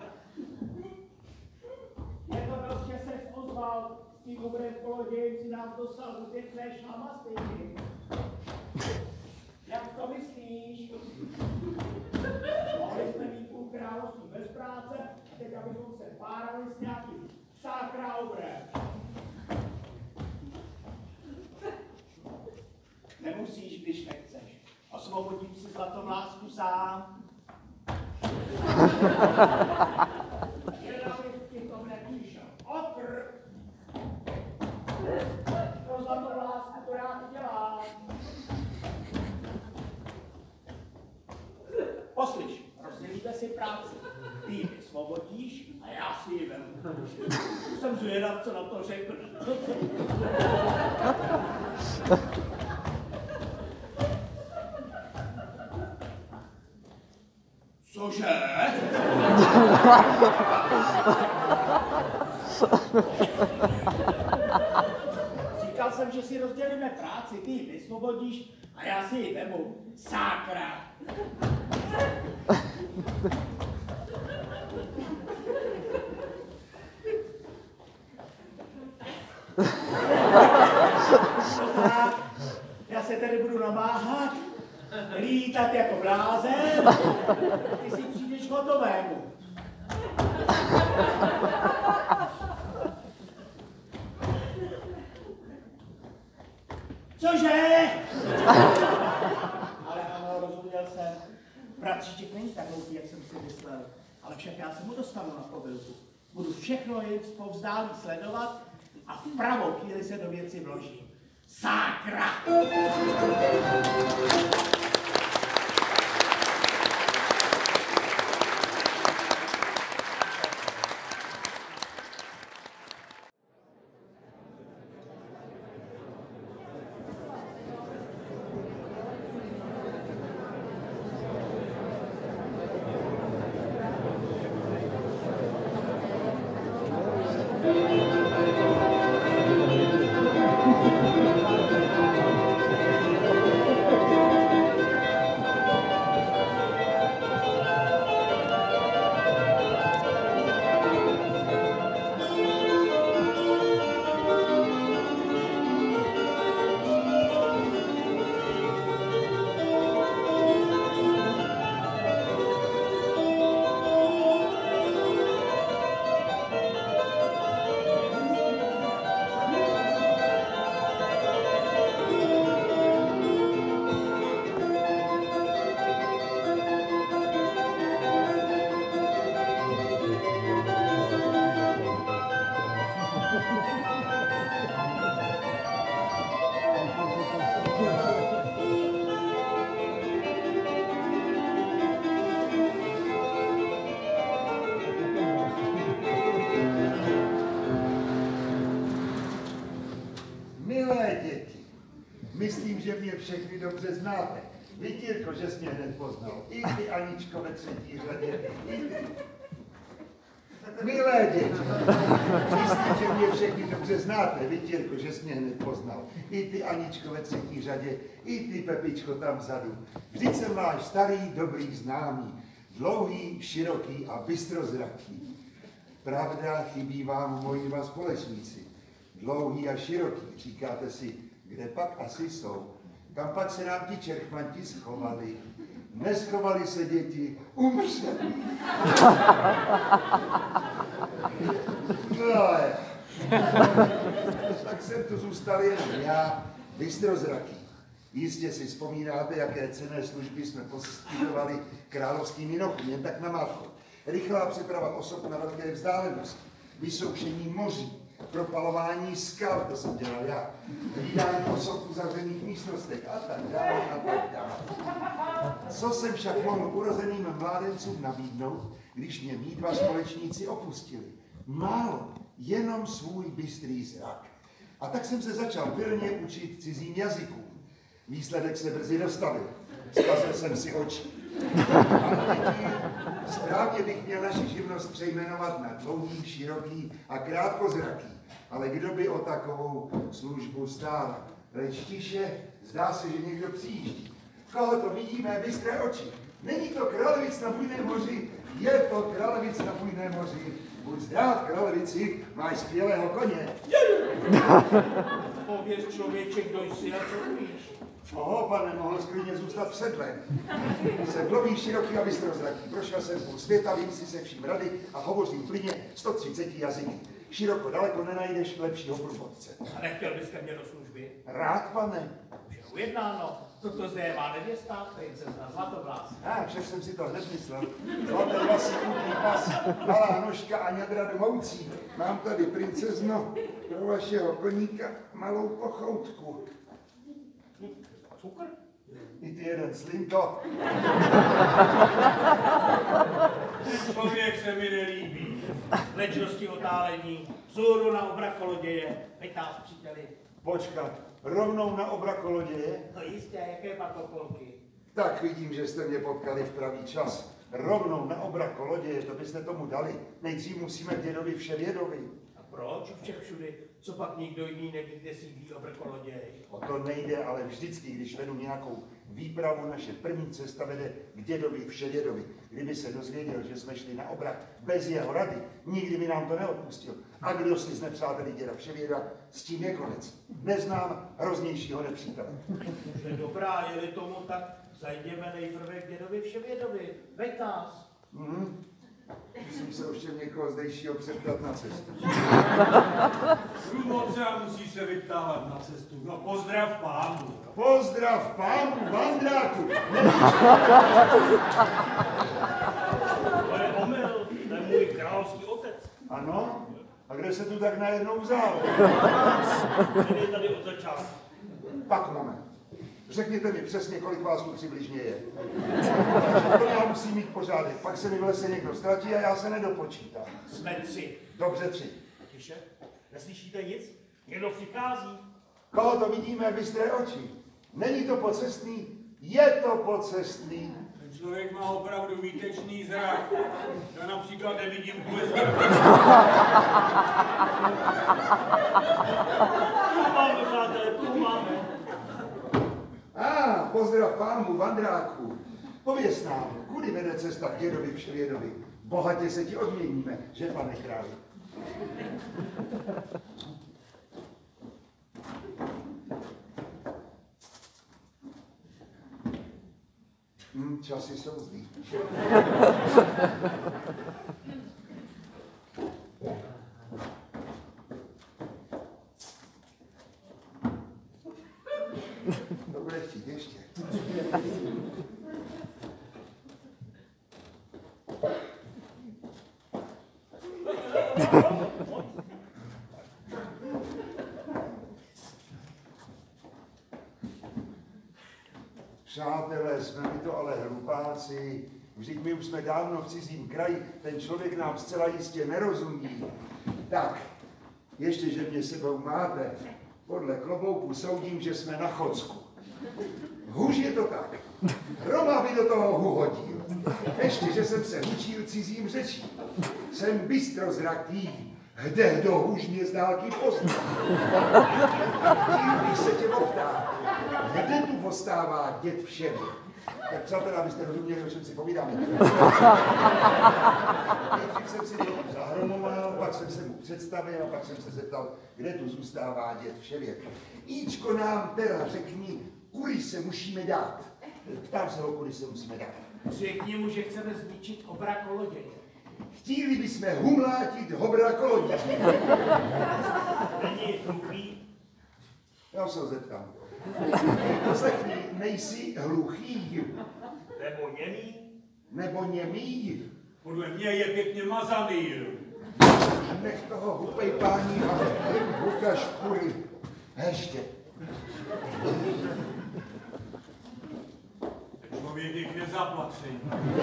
D: Je to dost, že ses ozval, s tím obrem kolodějem si nás dostal do pěkné šlamastyky. Jak to myslíš? Mohli jsme mít půl království bez práce a teď abychom se párali s nějakým sakra obrem. Nemusíš, když nechceš. Osvobodím si zlatovlásku sám. Jenom bych ti to nepíšel. Okr! Pro zlatovlásku to rád dělám. Poslyš, rozdělíte si práci. Ty ji vysvobodíš a já si ji vemu. Jsem zvědav, co na to řekl. Cože? Říkal jsem, že si rozdělíme práci, ty ji vysvobodíš a já si ji vemu. Sakra! Já se tady budu namáhat, lítat jako blázen, ty si přijdeš hotovému. Cože? Ale ano, rozuměl jsem. Bratříček není tak hloupý, jak jsem si myslel. Ale však já se mu dostanu na povilku. Budu všechno jen zpovzdálí sledovat a v pravou chvíli se do věci vložím. Sakra!
B: Myslím, že mě všechny dobře znáte. Víš, Jirko, že jsi mě hned poznal. I ty, Aničko, ve třetí řadě. I ty. Milé děti, jistě, že mě všechny dobře znáte, vy, Jirko, že jsi mě hned poznal. I ty, Aničko, ve třetí řadě, i ty, Pepičko, tam vzadu. Vždyť jsem váš starý, dobrý známý, dlouhý, široký a bystrozraký. Pravda, chybí vám moji dva společníci. Dlouhý a široký, říkáte si, kde pak asi jsou. Kam pak se nám ti čerchmanti schovali? Neschovali se děti, umřeli. No, tak jsem tu zůstal jen já, bystrozraký. Jistě si vzpomínáte, jaké cenné služby jsme poskytovali královským jinochům, jen tak na mátko. Rychlá přeprava osob na velké vzdálenosti, vysoušení moří, propalování skal, to jsem dělal já, hlídání osob v uzavřených místnostech a tak dále a tak dále. Co jsem však mohl urozeným mládencům nabídnout, když mě mí dva společníci opustili? Málo, jenom svůj bystrý zrak. A tak jsem se začal pilně učit cizím jazykům. Výsledek se brzy dostavil. Zkazil jsem si oči. Správně bych měl naši živnost přejmenovat na dlouhý, široký a krátkozraký. Ale kdo by o takovou službu stál? Leč tiše, zdá se, že někdo přijíždí. Koho to vidíme, bystré oči? Není to královic na bujném moři, je to královic na bujném moři. Buď zdrav, královici, máš skvělého koně.
D: Pověz, člověče, kdo jsi a co umíš.
B: Oho, pane, mohl sklidně zůstat v sedle. Jsem dlouhý, široký a bystrozraký. Prošel jsem půl světa, vím si se vším rady a hovořím plynně 130 jazyky. Široko daleko nenajdeš lepšího průvodce.
D: A nechtěl bys ke mně do služby?
B: Rád, pane.
D: Už je ujednáno. Toto zde je má nevěsta, princezna Zlatovlás.
B: Však jsem si to hned myslel. Zlaté vlasy, útný pas, malá nožka a ňadra dmoucí. Mám tady, princezno, pro vašeho koníka malou pochoutku.
D: Cukr?
B: I ty jeden slinto.
E: Ten člověk se mi nelíbí.
D: Lečnosti otálení, vzhůru na obrakoloděje. Veď nás, příteli.
B: Počkat, rovnou na obrakoloděje?
D: No jistě, jaké pak okolky?
B: Tak vidím, že jste mě potkali v pravý čas. Rovnou na obrakoloděje, to byste tomu dali. Nejdřív musíme dědovi vševědovi.
D: A proč všech všudy? Co pak nikdo jiný neví, kde sídlí obrakoloděj?
B: O to nejde, ale vždycky, když vedu nějakou výpravu, naše první cesta vede k dědovi vševědovi. Kdyby se dozvěděl, že jsme šli na obrak bez jeho rady, nikdy by nám to neodpustil. A kdo si z nepřáteli děda vševěda, s tím je konec. Neznám hroznějšího nepřítele.
D: Už je dobrá, je-li tomu tak, zajděme nejprve k dědovi vševědovi. Veď nás.
B: Musím se ještě někoho zdejšího přeptat na cestu.
E: Průvodce a musí se vyptávat na cestu. No pozdrav pánu.
B: Pozdrav pánu Vandráku!
F: To je omyl, to je můj královský otec.
B: Ano? A kde se tu tak najednou vzal?
F: Ten je tady od začátku.
B: Pak moment. Řekněte mi přesně, kolik vás tu přibližně je. To já musím mít pořádek, pak se mi v lese někdo ztratí a já se nedopočítám.
D: Jsme 3.
B: Dobře, 3.
F: Tiše, neslyšíte nic? Někdo přichází.
B: Koho to vidíme, bystré oči? Není to pocestný? Je to pocestný.
E: Ten člověk má opravdu výtečný zrak. Já například nevidím vůbec.
F: Máme, přátelé, tu máme.
B: Pozdrav pánu Vandráku. Pověz nám, kudy vede cesta k dědovi vševědovi. Bohatě se ti odměníme, že, pane králi? Časy jsou zlý. To bude chtít ještě. Přátelé, jsme mi to ale hlupáci. Vždyť my už jsme dávno v cizím kraji, ten člověk nám zcela jistě nerozumí. Tak, ještě, že mě sebou máte, podle klobouku soudím, že jsme na Chodsku. Hůř je to tak. Roma by do toho hodil. Ještě, že jsem se učil cizím řečím. Jsem bystrozraký, kde kdo hůř mě z dálky pozná. Chtěl bych se tě optát, kde tu postává děd Vševěd? Tak přátelé, abyste rozuměli, o čem si povídáme. Nejdřív jsem si to zahromoval, pak jsem se mu představil a pak jsem se zeptal, kde tu zůstává děd Vševěd. Íčko nám teda řekni, kudy se musíme dát. Ptám se ho, kudy se musíme dát.
D: Řekni mu, že chceme zničit obra koloděje.
B: Chtěli bychom humlátit hobra koloděje.
F: Není hluchý?
B: Já se ho zeptám. Poslechni, nejsi hluchý?
F: Nebo němý?
B: Nebo němý?
E: Podle mě je pěkně mazaný.
B: Nech toho hupej pání a ukaž kudy. Ještě.
E: Člověk jich nezaplací.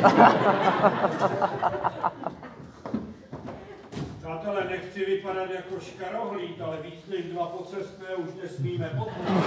E: Přátelé, nechci vypadat jako škarohlíd, ale víc než 2 pocestné už nesmíme popnout.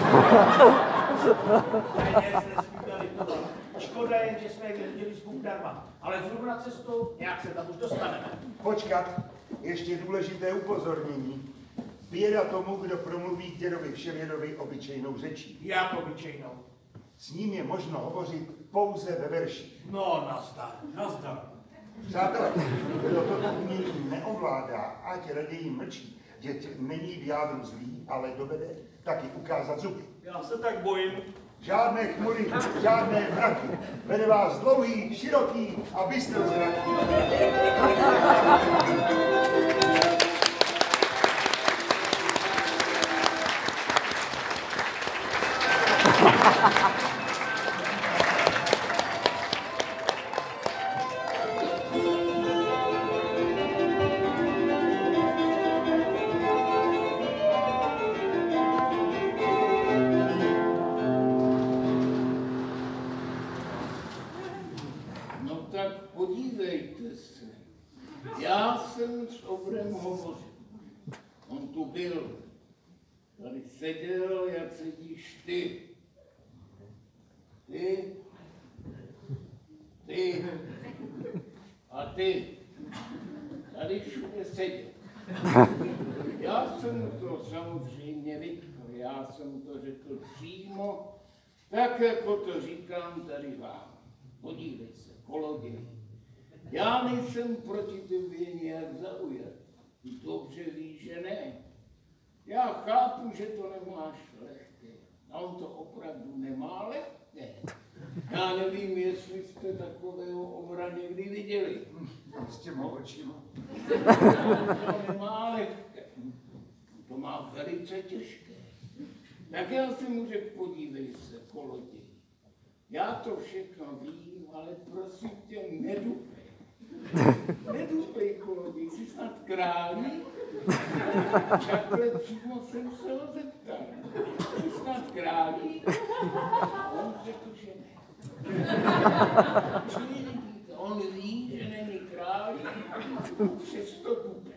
D: Peněz nesmíme litovat. Škoda jen, že jsme je vyhodili z Bůh darma. Ale zrovna cestou nějak se tam už dostaneme.
B: Počkat, ještě důležité upozornění. Běda tomu, kdo promluví k dědovi Vševědovi obyčejnou řečí.
D: Jak obyčejnou.
B: S ním je možno hovořit pouze ve verších.
D: No, nazdar.
E: Nazdar.
B: Přátelé, kdo toto umění neovládá, ať raději mlčí. Děť není v jádru zlý, ale dovede taky ukázat zuby.
F: Já se tak bojím.
B: Žádné chmury, žádné mraky. Vede vás dlouhý, široký a bystrozraký.
G: Podívejte se, já jsem s obrem hovořil. On tu byl. Tady seděl, jak sedíš ty. Ty a ty. Tady všude seděl. Já jsem to samozřejmě vytkl, já jsem to řekl přímo, tak jako to říkám tady vám. Podívej se, koloděj. Já nejsem proti tobě nějak zaujat. Ty dobře víš, že ne. Já chápu, že to nemáš lehké. A on to opravdu nemá lehké. Já nevím, jestli jste takového obra někdy viděli.
B: S těma očima.
G: To nemá lehké. To má velice těžké. Tak já jsem mu řekl, podívej se, koloděj. Já to všechno vím, ale prosím tě, nedupej. Nedupej, koloděj, jsi snad králík? Takhle přímo jsem se ho zeptal. Jsi snad králík? On řekl, že ne. Čili vidíte, on ví, že není králík, přesto dupe.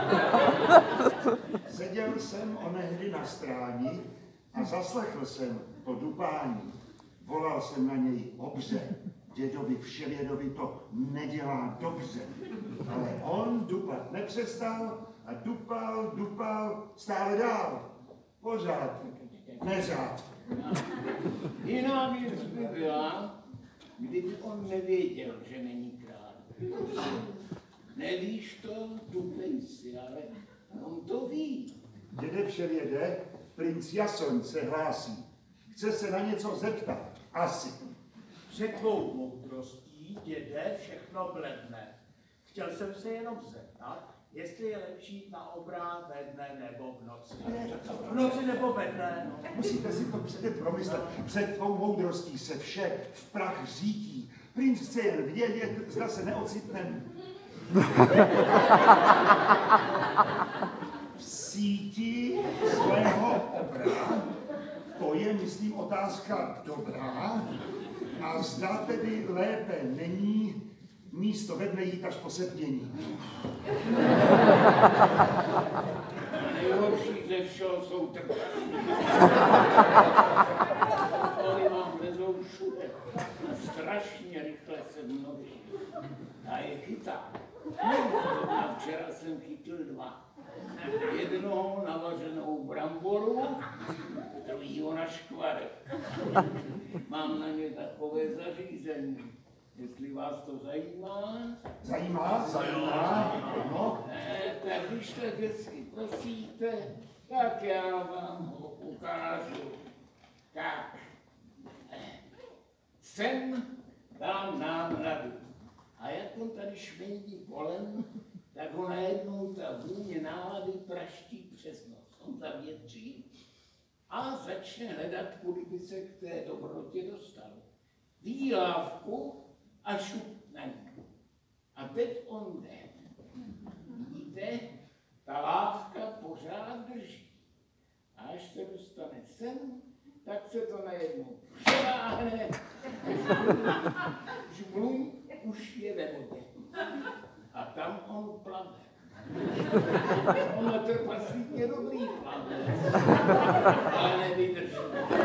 B: Seděl jsem onehdy na stráni a zaslechl jsem to dupání. Volal jsem na něj obře. Dědovi Vševědovi to nedělá dobře. Ale on dupat nepřestal a dupal stále dál. Pořád, neřád.
G: Jiná věc by byla, kdyby on nevěděl, že není král. Nevíš to, dupej si, ale on to ví.
B: Děde Vševěde, princ Jasoň se hlásí. Chce se na něco zeptat. Asi.
D: Před tvou moudrostí, děde, všechno bledne. Chtěl jsem se jenom zeptat, jestli je lepší jít na obra ve dne nebo v noci. V noci nebo ve dne.
B: Musíte si to předem promyslet. Před tvou moudrostí se vše v prach řítí. Princ chce jen vědět, zda se neocitnem v síti svého obra. To je, myslím, otázka dobrá. A zda tedy lépe není místo ve dne jít až po setmění.
G: Nejhorší ze všeho jsou trpaslíci. všude a strašně rychle se množí. A je chytá. A včera jsem chytil 2. Jednoho navařenou bramboru, druhýho na škvarek. Mám na ně takové zařízení. Jestli vás to zajímá?
B: Zajímá? No.
G: Tak když tak hezky prosíte, tak já vám ho ukážu. Tak. Sem dám náhradu. A jak on tady šmejdí kolem, tak ho najednou ta vůně nálady praští přes noc. On zavětří a začne hledat, kudy by se k té dobrotě dostal. Vidí lávku a šup na ní. A teď on jde. Vidíte, ta lávka pořád drží. A až se dostane sem, tak se to najednou převáhne. Žblum už je ve vodě. A tam on plave. On na trpaslík je dobrý plave, ale nevydrží.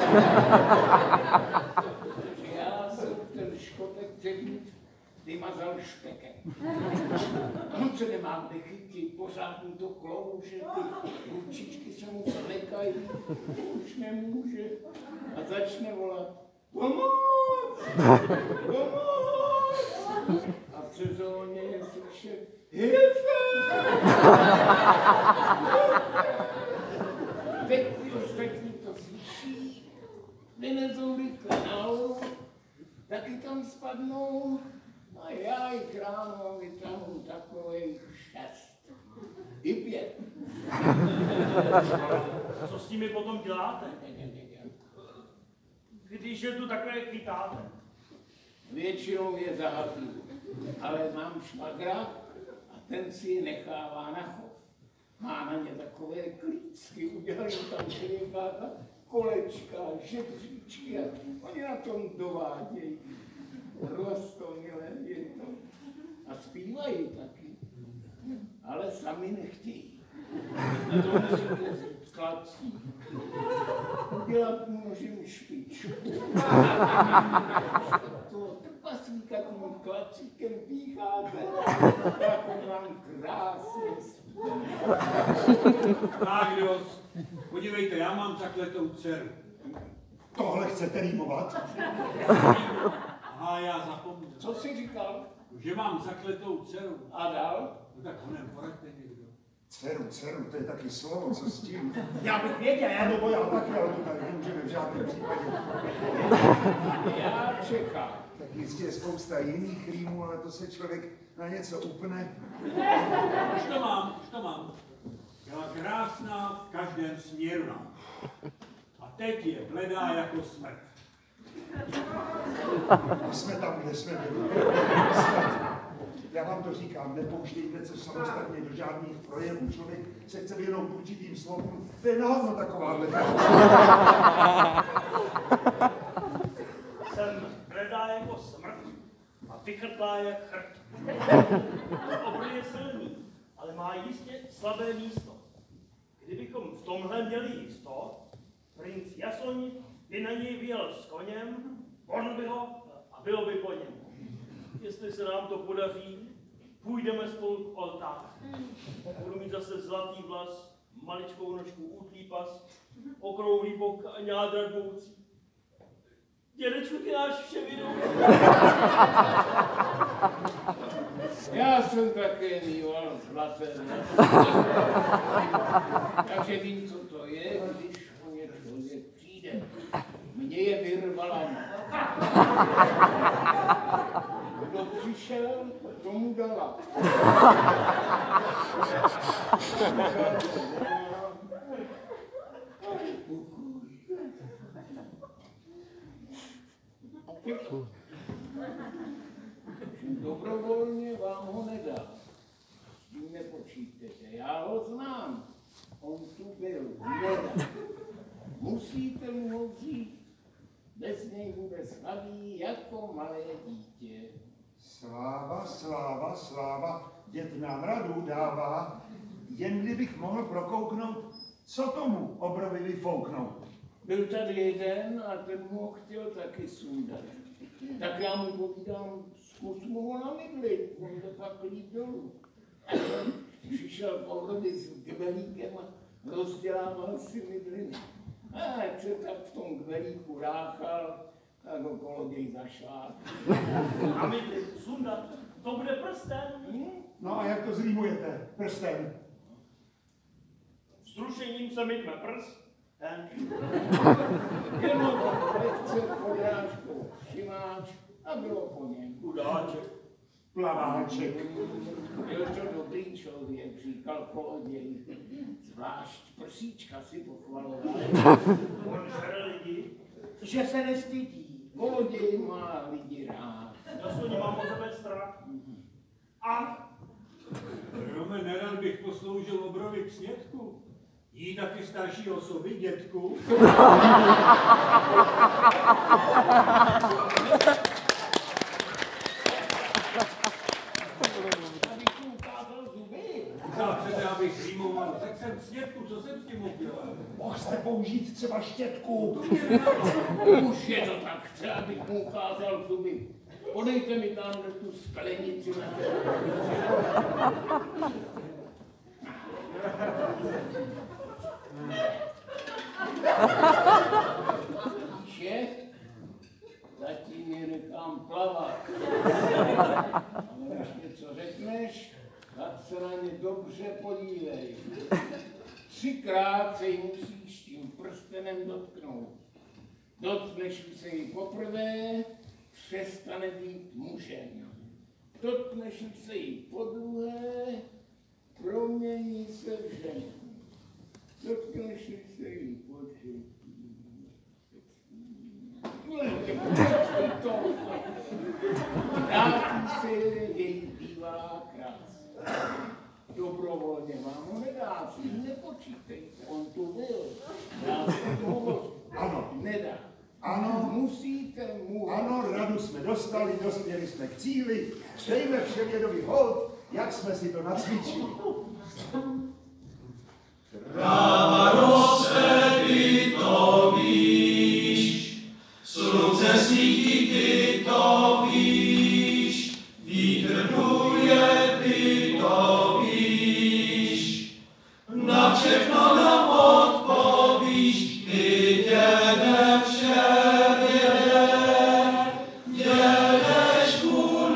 G: Takže já jsem ten škotek přednít vymazal špekem. On se nemá kde chytit, pořád mu to klouže, ty ručičky se mu zamykají, už nemůže a začne volat pomoc! Pomoc! A v sezóně je slyšet Hilfe! Teď ty ostatní to slyší, vylezou rychle nahoru, taky tam spadnou a já jich ráno vytáhnu takových 6. I 5.
F: Co s nimi potom děláte? Když je tu takové chytáte?
G: Většinou je zahazí, ale mám švagra a ten si je nechává na chov. Má na ně takové klícky, udělají tam nějaká kolečka, žebříčky a oni na tom dovádějí. Rostomilé je to. A zpívají taky, ale sami nechtějí. To musíte vzít klací, udělat množím špičku. To trpaslíka tím klacíkem pícháte, tak on vám krásně zpívá.
E: Tak dost. Podívejte, já mám zakletou dceru.
B: Tohle chcete rýmovat?
E: Aha, já zapomněl.
G: Co jsi říkal?
E: Že mám zakletou dceru.
G: A dál?
E: No tak honem, poraďte někdo.
B: Dceru, to je taky slovo, co s tím?
D: Já bych věděl.
B: Nebo já taky, ale to tady nemůžeme v žádném případě.
G: Já čekám.
B: Tak jistě je spousta jiných rýmů, ale to se člověk na něco upne.
E: Už to mám. Byla krásná v každém směru. A teď je bledá jako smrt.
B: A jsme tam, kde jsme byli. Já vám to říkám, nepouštějte se samostatně do žádných projevů. Člověk se chce věnout určitým slovům. To je nahodno takováhle.
F: Jsem bledá jako smrt a vychrtlá jak chrt. Obr je silný, ale má jistě slabé místo. Kdybychom v tomhle měli jisto, princ Jasoň by na něj vyjel s koněm, on by ho a bylo by po něm. Jestli se nám to podaří, půjdeme spolu k oltáři. Budu mít zase zlatý vlas, maličkou nožku útlý pas, okrouhlý bok a ňádra dvoucí. Dědečku, ty náš vševidoucí.
G: Já jsem také mýval zlaté vlasy. Takže vím, co to je, když o ně člověk přijde. Mně je vyrvala. Kdo přišel, tomu dala. Dobrovolně vám ho nedá. S tím nepočítejte. Já ho znám. On tu byl. Nedá. Musíte mu ho vzít. Bez něj bude slavý jako malé dítě.
B: Sláva, děd nám radu dává, jen kdybych mohl prokouknout, co tomu obrovi vyfouknout.
G: Byl tady jeden a ten mu ho chtěl taky sundat. Tak já mu povídám, zkus mu ho namydlit, on to pak líp dolů. Přišel po hrobě s kvelíkem a rozdělával si mydliny. A jak se tak v tom kvelíku ráchal, tak ho koloděj zašlát.
F: Namydlit, sundat, to bude prsten.
B: No a jak to zrýmujete? Prstem.
F: Vzrušením se mytme prst.
G: Jenom lehce podrážkou všimáč a bylo po něm.
F: Chudáček.
B: Plaváček.
G: Byl to dobrý člověk, říkal koloděj. Zvlášť prsíčka si pochvaloval.
F: On žere lidi.
D: Že se nestydí.
G: Koloděj má lidi rád.
F: Já se o ně mám o tebe strach. A
E: Rome, nerad bych posloužil obrovi k snědku. Jí taky starší osoby, dětku.
G: Abych mu ukázal zuby.
E: Chcete, abych rýmoval, tak jsem k snědku, co jsem s tím udělal?
B: Mohl jste použít třeba štětku.
G: Už je to tak, chce, abych mu ukázal zuby. Podejte mi tamhle tu sklenici na Víš, zatím je nechám plavat. Ale když něco řekneš, tak se na ně dobře podívej. 3krát se jí musíš tím prstenem dotknout. Dotkneš se jí poprvé, přestane být mužem. Dotkneš se jí podruhé, promění se v ženu. Dotkneš se jí podruhé. Vrátí se její bývalá krása. Dobrovolně vám ho nedá, s tím nepočítejte, on tu byl. Dá se mu
B: Ano.
G: nedá.
B: Ano.
G: Musíte mu...
B: Ano, radu jsme dostali, dospěli jsme k cíli. Dejme vševědovi hold, jak jsme si to nacvičili.
H: Tráva roste, ty to víš, slunce svítí, ty to víš, vítr duje, ty to víš, na všechno nám odpovíš, ty děde vševědě, dědečku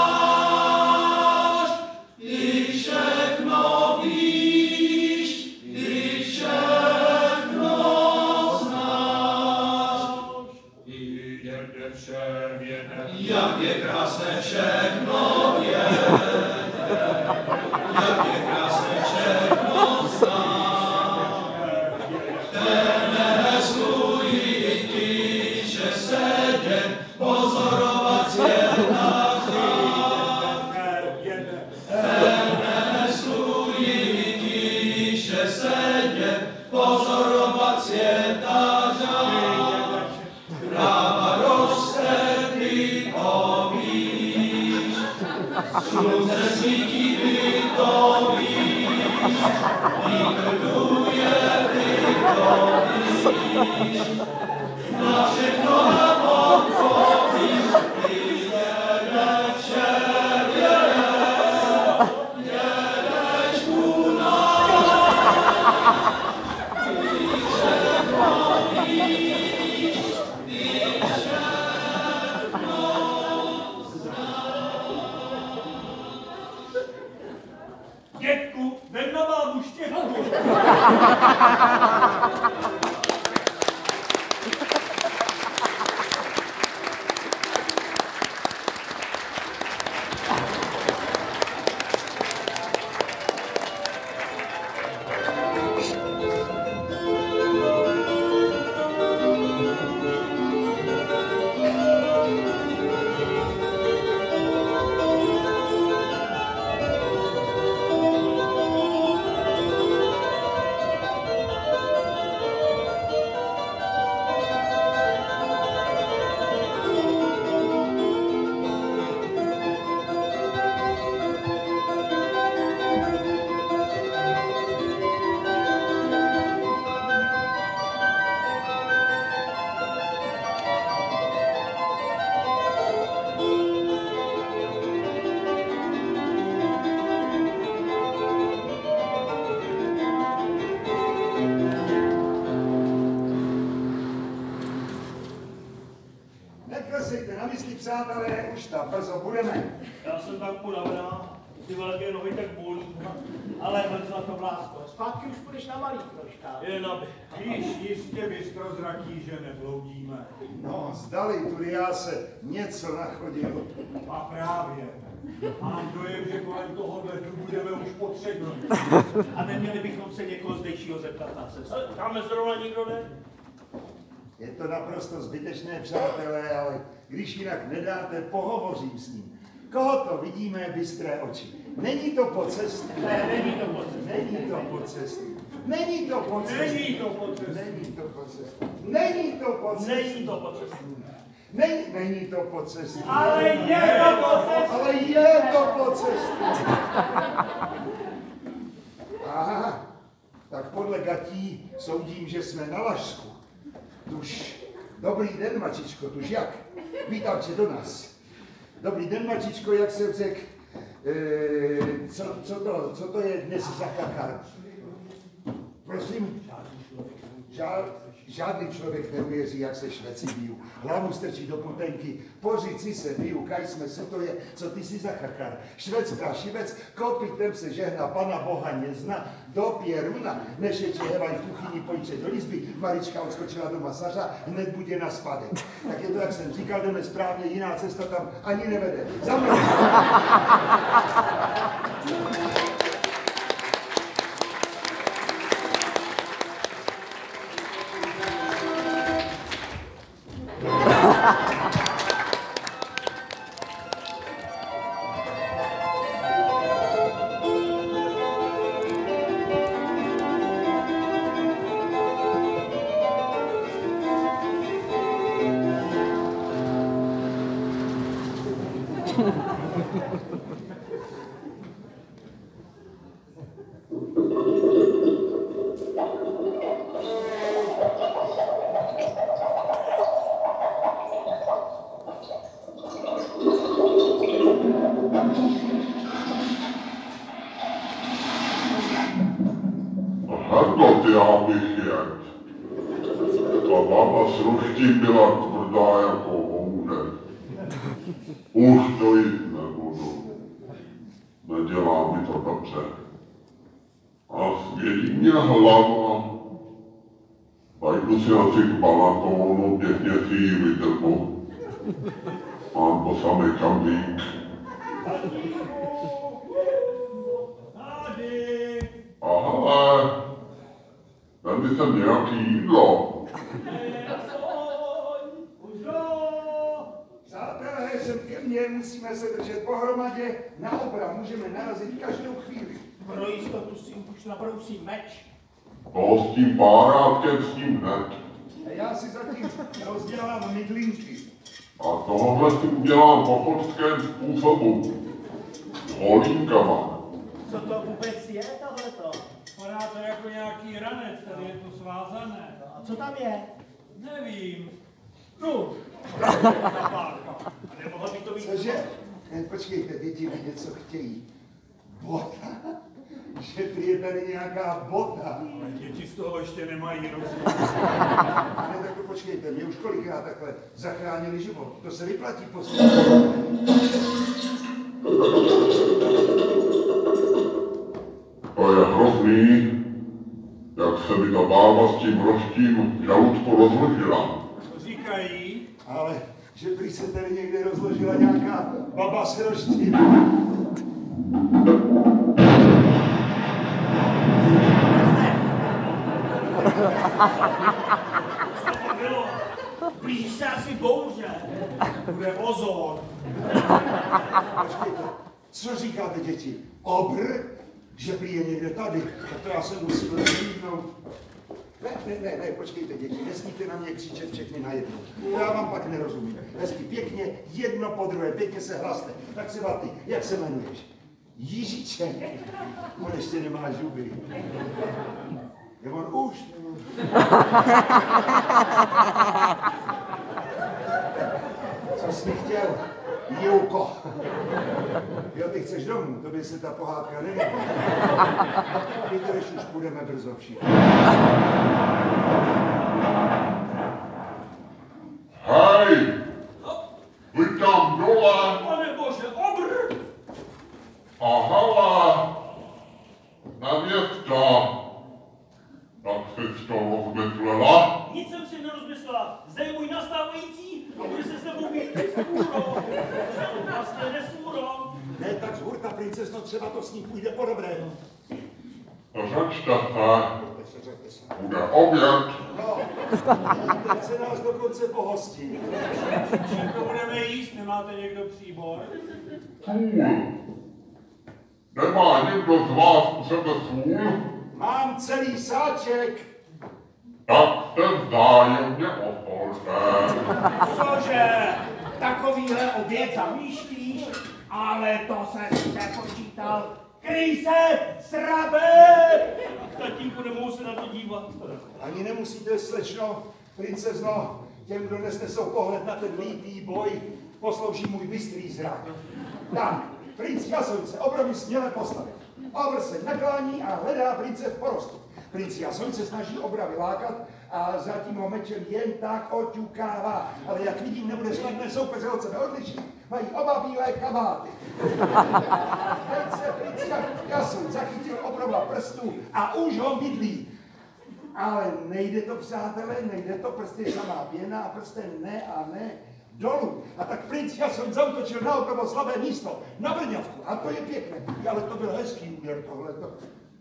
H: náš, ty všechno víš, ty všechno znáš. Ty děde vševědě, jak je krásné všechno vědět, jak je krásné všechno znát. Dnes slují ti, že sedět, pozorovat svět a řád. Dnes slují ti, že sedět, pozorovat svět a řád. Tráva roste, ty to víš, slunce svítí, ty to víš, vítr duje, ty to víš, na všechno nám odpovíš, ty děde vševědě, dědečku náš, ty všechno víš, ty všechno
E: Dětku, vem na bábu štětku.
B: myslí, přátelé, už tam brzo budeme.
F: Já jsem tak unavená, ty velké nohy tak bolí.
D: Ale brzo to vlásko. Zpátky už půjdeš na malý troška.
F: Jen aby.
E: Víš, jistě bystrozraký, že nebloudíme.
B: No, zdali, tudy já se něco nachodil.
E: A právě. Mám dojem, že kolem tohohle tu budeme už potřební.
D: A neměli bychom se někoho zdejšího zeptat na cestu.
F: Tam zrovna nikdo ne?
B: Je to naprosto zbytečné, přátelé, ale když jinak nedáte, pohovořím s ním. Koho to vidíme, bystré oči? Není to po cestě.
D: Ne, není to po cestě.
B: Není to po cestě. Není to po cestě.
E: Není to po cestě.
B: Není to po cestě. Není to po cestě.
F: Není to po cestě.
B: Není to po cestě.
D: Ale je to po cestě.
B: Ale je to po cestě. Aha, tak podle gatí soudím, že jsme na Lašsku. Tuž, dobrý den, mačičko, tuž jak? Vítám tě do nás. Dobrý den, mačičko, jak jsem řekl, co to je dnes za kakar? Prosím, žádný člověk neuvěří, jak se šveci biju. Hlavu strčí do putenky, pořici se biju, kaj jsme, co ty si za kakar? Švec prašivec, kopitem se žehna, pana Boha nezna, do pěruna, než je čehevaj v kuchyni pojče do izby, Marička odskočila do masaža, hned bude na spadek. Tak je to, jak jsem říkal, jdeme správně, jiná cesta tam ani nevede. Za mnou!
I: Já bych jet. Ta baba s roštím byla tvrdá jako houdek. Už to jít nebudu. Nedělá mi to dobře. A svědí mě hlava. Pojdu si asi k balatónu, pěkně si ji vytrpu. Mám to samý kambík. Aha, tady by jsem nějaký jídlo.
B: Přátelé, sem ke mně, musíme se držet pohromadě, na obra můžeme narazit každou chvíli.
D: Pro jistotu si už nabrousím meč.
I: To s tím párátkem s tím hned.
B: A já si zatím rozdělám mydlinky.
I: A tohle si udělám po chodském způsobu. S holínkama.
D: Co to vůbec je, tohleto?
E: Vypadá to jako nějaký ranec, tady je to svázané.
D: A co tam je?
E: Nevím.
D: No. Nemohlo by to být...
B: Cože? Počkejte, děti mi něco chtějí. Bota? Že prý je tady nějaká bota.
E: Ale děti z toho ještě nemají rozum.
B: Ne, tak počkejte, mě už kolikrát takhle zachránili život. To se vyplatí poslat.
I: To je hrozný, jak se mi ta bába s tím roštím žaludku rozložila.
E: Co říkají?
B: Ale že prý se tady někde rozložila nějaká baba s roštím.
D: Blíž se asi bouře.
E: Bude ozon.
B: Počkejte, co říkáte, děti? Obr? Že prý je někde tady, tak to já se musím rozhlídnout. Ne, počkejte, děti, nesmíte na mě křičet všechny najednou. To já vám pak nerozumím. Hezky, pěkně, jedno po druhé, pěkně se hlaste. Tak třeba ty, jak se jmenuješ? Jiříček. On ještě nemá žuby. Je on už? Co jsi mi chtěl? Juko. Jo, ty chceš domů, tobě se ta pohádka nelíbí. Víte, když už půjdeme brzo všichni.
I: Hej! Vy
F: rozmyslela. Zde je můj nastávající a bude se s tebou mít neskůrou. Vlastně neskůrou.
B: Ne, tak z hurta, princezno, třeba to s ní půjde po dobrém.
I: Řečte se, bude oběd.
B: No, teď se nás dokonce pohostí.
E: Čím to budeme jíst? Nemáte někdo příbor?
I: Sůl. Nemá někdo z vás u sebe sůl?
B: Mám celý sáček.
I: Tak se vzájemně ocholte.
D: Cože? Takovýhle oběd zamýšlíš? Ale to se nepočítal. Kryj se, srabe!
F: Tatínku, nemohu se na to dívat.
B: Ani nemusíte, slečno, princezno, těm, kdo nesnesou pohled na ten lítý boj, poslouží můj bystrý zrak. Tak, princ Jasoň se obrovy směle postavil. Obr se naklání a hledá prince v porostu. Princ Jasoň se snaží obra vylákat a zatím ho mečem jen tak oťukává. Ale jak vidím, nebude snadné soupeře od sebe odlišit. Mají oba bílé kabáty. Teď se princ Jasoň zachytil obrova prstů a už ho bydlí. Ale nejde to, přátelé, nejde to, prst je samá pěna a prsten ne a ne dolů. A tak princ Jasoň zautočil na opravdu slabé místo, na brňavku. A to je pěkné, ale to byl hezký úder tohleto.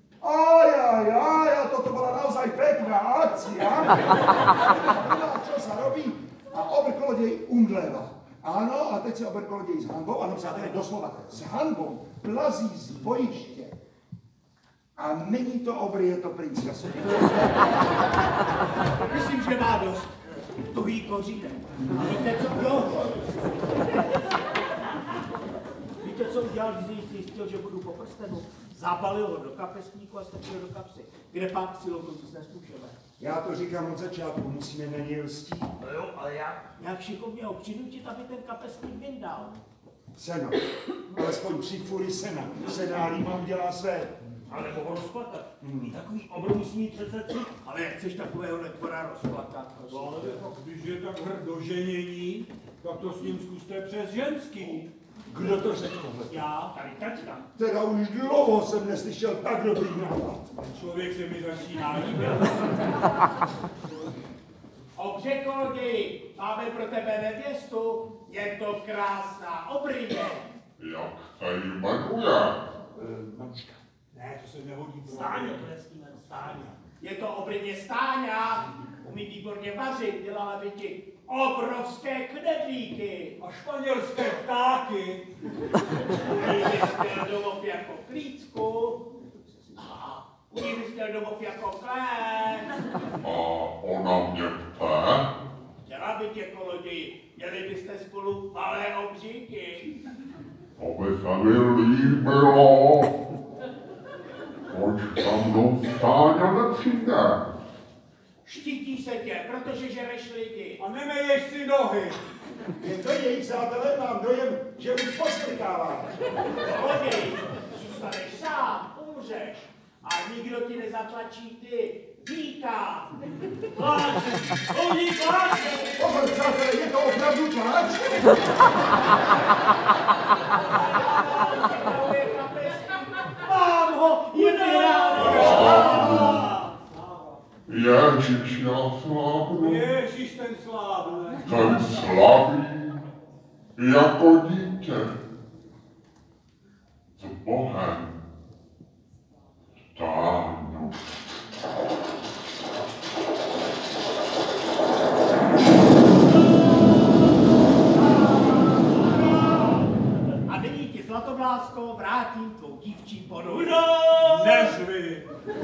B: A toto byla naozaj pekná akcia. Čo sa robí? A obrkoloděj umdléva. Ano, a teď se obrkoloděj s hanbou, ano, přátelé, doslova, s hanbou plazí z bojiště. A není to obr, je to princ Jasoň.
D: Myslím, že má dost. Tuhý kořínek. A víte, co udělal? Víte, co udělal, když zjistil, že budu po prstenu? Zabalil ho do kapesníku a strčil do kapsy. Kde pak silou to nic nezkušeme.
B: Já to říkám od začátku, musíme na něj lstít.
D: No jo, ale jak šikovně ho přinutit, aby ten kapesník vyndal?
B: Seno, alespoň 3 fury sena. Senárý mám dělá své.
D: Ale nebo ho rozplakat. Takový obr musí mít přece cít. Ale jak chceš takového netvora rozplakat?
E: Ale když je tak hrdoženění, tak to s ním zkuste přes ženský.
B: Kdo to řekl tohle?
D: Já, tady tačka.
B: Teda už dlouho jsem neslyšel tak dobrý nápad.
E: Člověk se mi začíná líbit.
D: Obře koloději, máme pro tebe nevěstu. Je to krásná obryně.
I: Jak se jmenuje?
B: Mamuška.
E: Ne, to se nehodí.
D: Stáňo, to je stímen, Stáňo. Je to obryně Stáňa. Umí výborně vařit, dělala by ti obrovské knedlíky.
E: A španělské ptáky.
D: Umí vyspěl domov jako klícku. A umí vyspěl domov jako klén.
I: A ona mě pté?
D: Chtěla by tě, koloději, měli byste spolu malé obříky.
I: To by se mi líbilo. Proč tam mnou Stáňa nepřijde?
D: Štítí se tě, protože žereš lidi.
E: A nemeješ si nohy.
B: Je to její, přátelé, mám dojem, že už postrkáváš.
D: Koloději, zůstaneš sám, umřeš. A nikdo ti nezatlačí ty víka.
F: Pláč! Oni pláče!
B: Pozor, přátelé, je to opravdu pláč?
D: Mám ho, je
I: Ježiš, já slábnu.
E: Ježíš ten slávne.
I: Ten slabý jako dítě. S Bohem. Stáňu.
D: A nyní ti, Zlatoblásko, vrátím tvou dívčí podu.
E: Nežvi.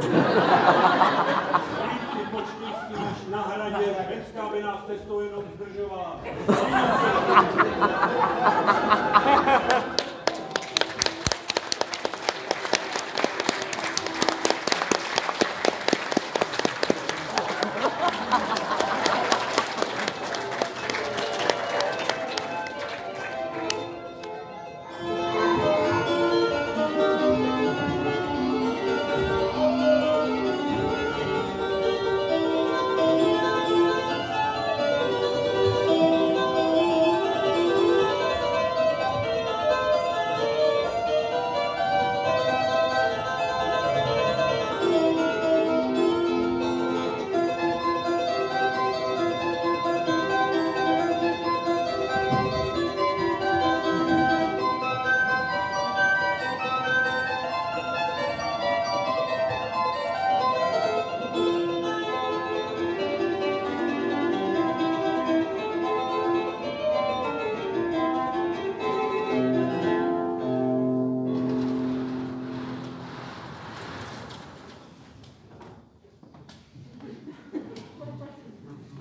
E: Líci počtí než na hradě. Řecká by nás cestou jenom zdržovala.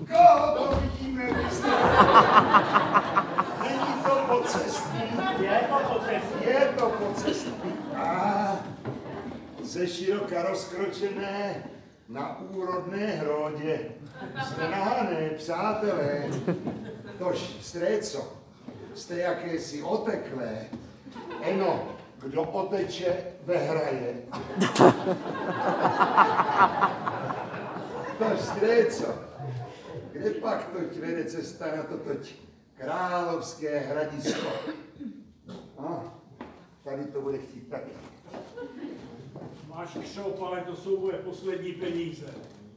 B: Koho to vidíme, myslím? Není to pocestný.
D: Je to pocestný.
B: Je to pocestný. A ze široka rozkročené na úrodné hrodě. Jsme nahané, přátelé. Tož, stréco, jste jakési oteklé. Eno, kdo oteče, vehraje. Tož, stréco, kde pak toť vede cesta na to toť královské hradisko? No, tady to bude chtít taky.
E: Máš kšoup, ale to jsou moje poslední peníze.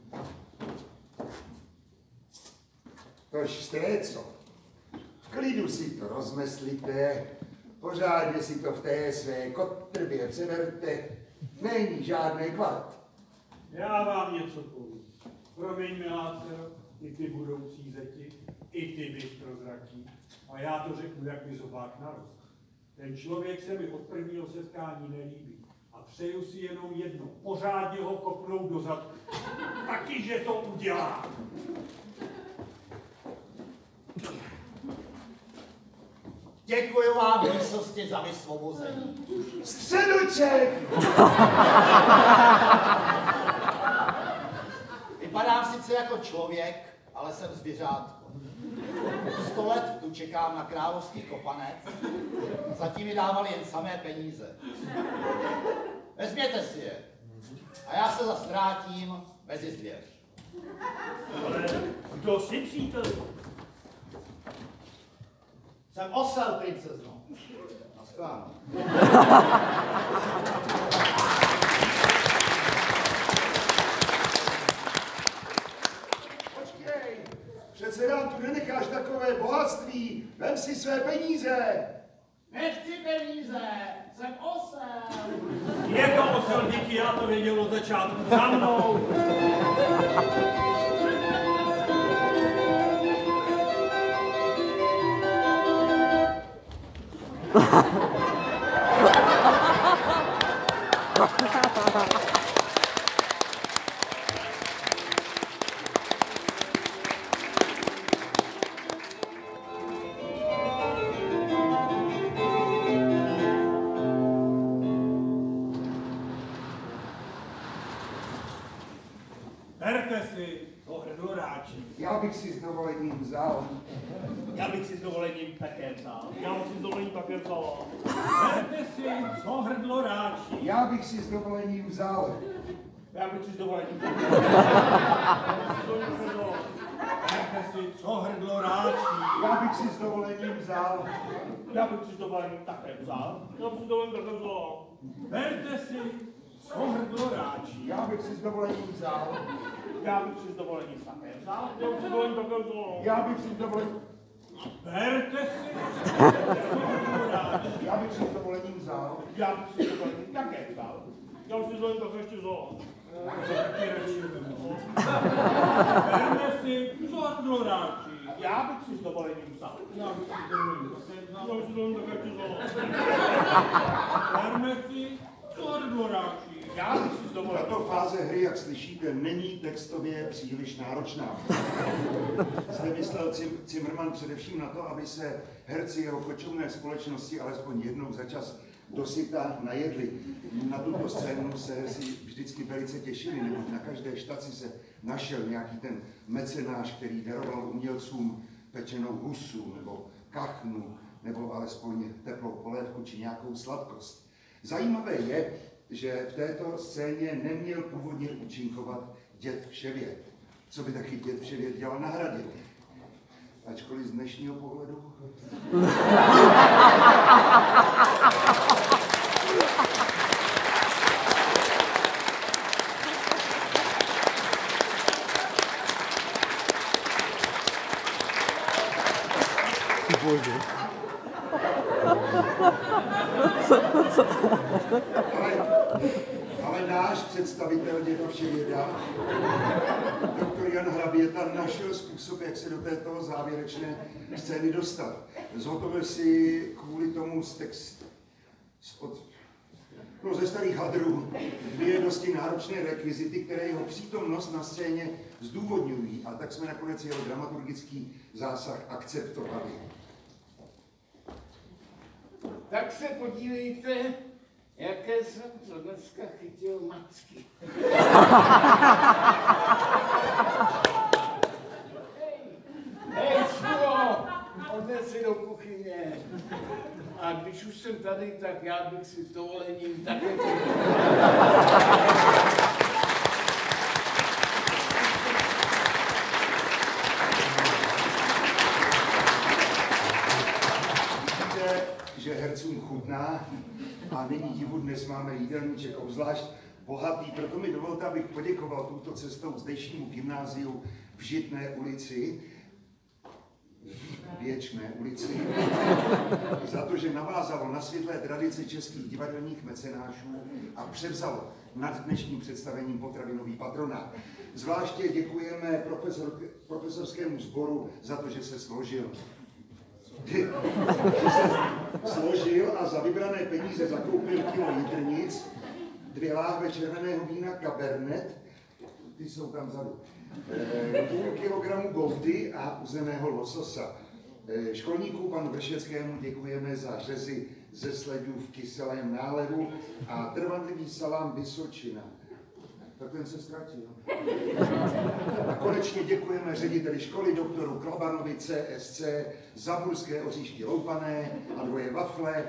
B: Tož, stréco, v klidu si to rozmyslíte, pořádně si to v té své kotrbě převerte, není žádný klad.
E: Já vám něco povím. Promiň, milá dcero, i ty budoucí zeti, i ty bystrozrakí. A já to řeknu, jak mi zobák narost. Ten člověk se mi od prvního setkání nelíbí. A přeju si jenom jedno, pořádně ho kopnout do zadku. Taky, že to udělá.
C: Děkuji vám, výsosti, za vysvobození.
B: Středuček!
C: Vypadám sice jako člověk, ale jsem zvířátko. 100 let tu čekám na královský kopanec, zatím mi dávali jen samé peníze. Vezměte si je a já se zas vrátím mezi zvěř.
F: Ale kdo jsi, přítel?
C: Jsem osel, princezno. Naschledanou.
B: Počkej, přece nám tu nenecháš takové bohatství, vem si své peníze.
C: Nechci peníze, jsem osel.
E: Je to osel, díky, já to věděl od začátku. Za mnou! Berte si to hrdloráči.
B: Já bych si s dovolením vzal.
F: Já bych si s dovolením také vzal. Já bych si s dovolením také vzal.
E: Berte si co hrdloráči.
B: Já bych si s dovolením vzal.
F: Já bych si s dovolením
E: Berte si co hrdloráči.
B: Já bych si s dovolením vzal.
F: Já bych si s dovolením také vzal. Já bych si s dovolením také vzal.
E: Berte si co hrdloráči.
B: Já bych si s dovolením vzal.
F: Já bych si s dovolením také vzal. Já bych si s dovolením také vzal.
B: Já bych si s dovolením...
E: Berte si co hrdloráči.
B: Já bych si s dovolením vzal.
F: Já bych si s dovolením také vzal. Já bych si s dovolením také ještě vzal.
E: Berte si co hrdloráči.
F: Já bych si s dovolením vzal.
E: Já bych si dovolil také
F: Já bych si s dovolením také ještě vzal.
E: Berte si co hrdloráči.
F: Já bych si s dovolením
B: Tato fáze hry, jak slyšíte, není textově příliš náročná. Zde myslel Zimmermann především na to, aby se herci jeho kočovné společnosti alespoň jednou za čas dosyta najedli. Na tuto scénu se herci vždycky velice těšili, neboť na každé štaci se našel nějaký ten mecenáš, který daroval umělcům pečenou husu nebo kachnu, nebo alespoň teplou polévku či nějakou sladkost. Zajímavé je, že v této scéně neměl původně účinkovat děd Vševět. Co by taky děd Vševět dělal na hradě? Ačkoliv z dnešního pohledu... Ale náš představitel děda Vševěda, doktor Jan Hraběta, našel způsob, jak se do této závěrečné scény dostat. Zhotovil si kvůli tomu text No ze starých hadrů. Dvě dosti náročné rekvizity, které jeho přítomnost na scéně zdůvodňují. A tak jsme nakonec jeho dramaturgický zásah akceptovali.
G: Tak se podívejte, jaké jsem to dneska chytil macky. Hej, Šulo, odnes si do kuchyně. A když už jsem tady, tak já bych si s dovolením také
B: Vidíte, že hercům chutná a není divu, dnes máme jídelníček obzvlášť bohatý, proto mi dovolte, abych poděkoval touto cestou zdejšímu gymnáziu v Žitné ulici, Věčné ulici, za to, že navázalo na světlé tradice českých divadelních mecenášů a převzalo nad dnešním představením potravinový patronát. Zvláště děkujeme profesorskému sboru za to, že se složil. A za vybrané peníze zakoupil kilo jitrnic, 2 láhve červeného vína Cabernet, ty jsou tam vzadu, půl kilogramu goudy a uzeného lososa. Školníku panu Vršeckému děkujeme za řezy ze sledů v kyselém nálevu a trvanlivý salám Vysočina. Tak ten se ztratil. A konečně děkujeme řediteli školy doktoru Klabanovi CSC za burské oříšky loupané a 2 wafle.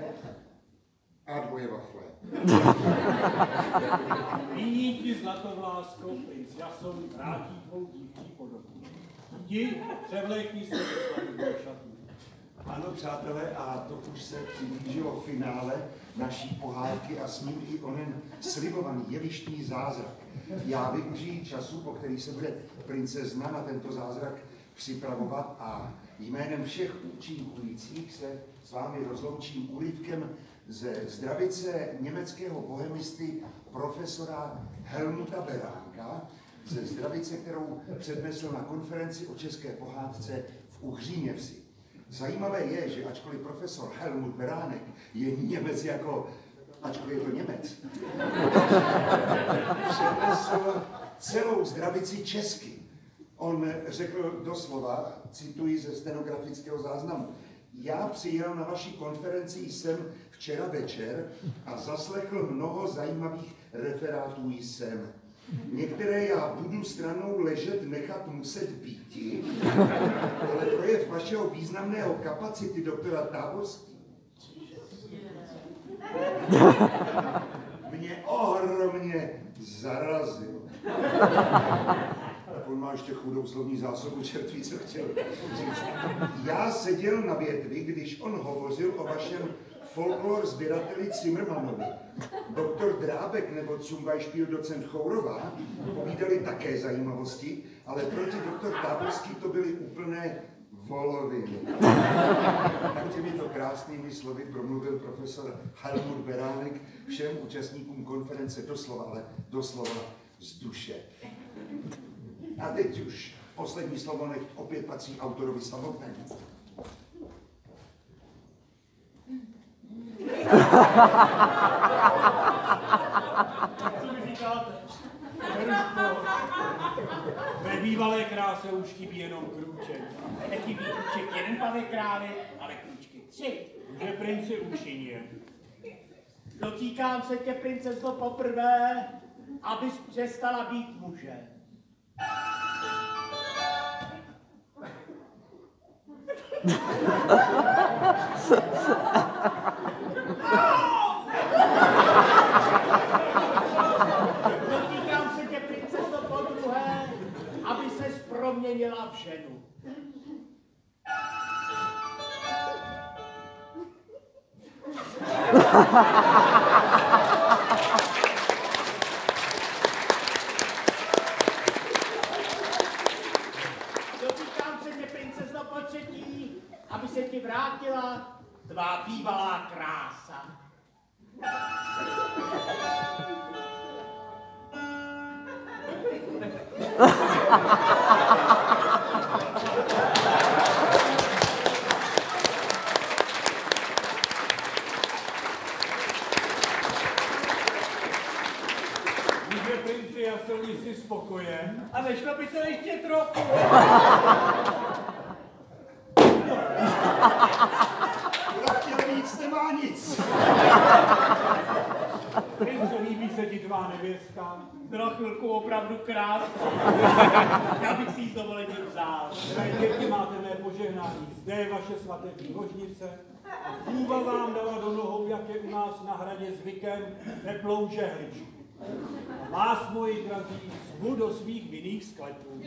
E: Nyní ti zlatovlásko, princ Jason, vrátí tvou dívčí podobu. Jdi, převlékni se do slavných šatů.
B: Ano, přátelé, a to už se přiblížilo finále naší pohádky a s ním i onen slibovaný jevištní zázrak. Já využiji času, po který se bude princezna na tento zázrak připravovat a jménem všech účinkujících se s vámi rozloučím úryvkem ze zdravice německého bohemisty profesora Helmuta Beránka, ze zdravice, kterou přednesl na konferenci o české pohádce v Uhříněvsi. Zajímavé je, že ačkoliv profesor Helmut Beránek je Němec ačkoliv je to Němec, přednesl celou zdravici česky. On řekl doslova, cituji ze stenografického záznamu, já přijel na vaši konferenci jsem včera večer a zaslechl mnoho zajímavých referátů jsem. Některé já budu stranou ležet nechat muset býti, ale projev vašeho významného kapacity doktora Táborský mě ohromně zarazil. On má ještě chudou slovní zásobu, čert ví, co chtěl říct. Já seděl na větvi, když on hovořil o vašem folklor sběrateli Zimmermanovi. Doktor Drábek nebo Cumbajšpíl docent Chourová povídali také zajímavosti, ale proti doktor Táborský to byly úplné voloviny. Tak těmito krásnými slovy promluvil profesor Helmut Beránek všem účastníkům konference doslova, ale doslova z duše. A teď už poslední slovo nech opět patří autorovi samotnému.
F: Co mi říkáte?
E: Ve bývalé kráse už chybí jenom krůček.
D: Nechybí krůček jeden, pane králi, ale krůčky 3.
E: Že princi učinil.
D: Dotýkám se tě, princezno, poprvé, abys přestala být mužem. Dotýkám se tě, princezno, podruhé, aby ses proměnila v ženu. Dotýkám se tě, princezno, po třetí, aby se ti vrátila tvá bývalá krása.
B: Kdo chtěl víc, nemá nic.
E: Prince, líbí se ti tvá nevěstka?
D: Byla chvilku opravdu krásná. Já bych si ji s dovolením vzal.
E: Děti máte mé požehnání. Zde je vaše svatební ložnice. A chůva vám dala do nohou, jak je u nás na hradě zvykem, teplou žehličku. A vás, moji drazí, zvu do svých vinných sklepů.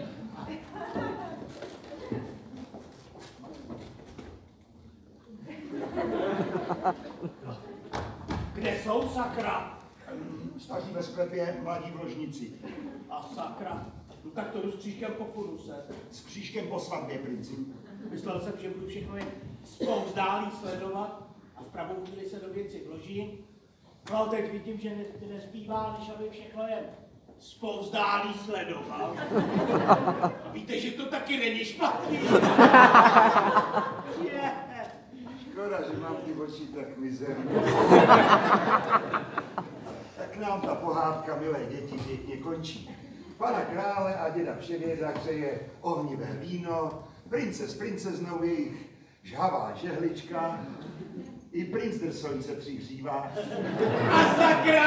D: Kde jsou, sakra?
B: Staří ve sklepě, mladí v ložnici.
D: A sakra. No tak to jdu s křížkem po funuse.
B: S křížkem po svatbě, princi.
D: Myslel jsem, že budu všechno jen zpovzdálí sledovat a v pravou chvíli se do věci vložím. No teď vidím, že nezbývá, než aby všechno jen zpovzdálí sledoval. Víte, že to taky není špatný.
B: Škoda, že mám ty oči tak mizerné. Tak nám ta pohádka, milé děti, pěkně končí. Pana krále a děda Vševěda hřeje ohnivé víno, prince s princeznou jejich žhavá žehlička, i princ Drsolí se přihřívá.
D: A sakra!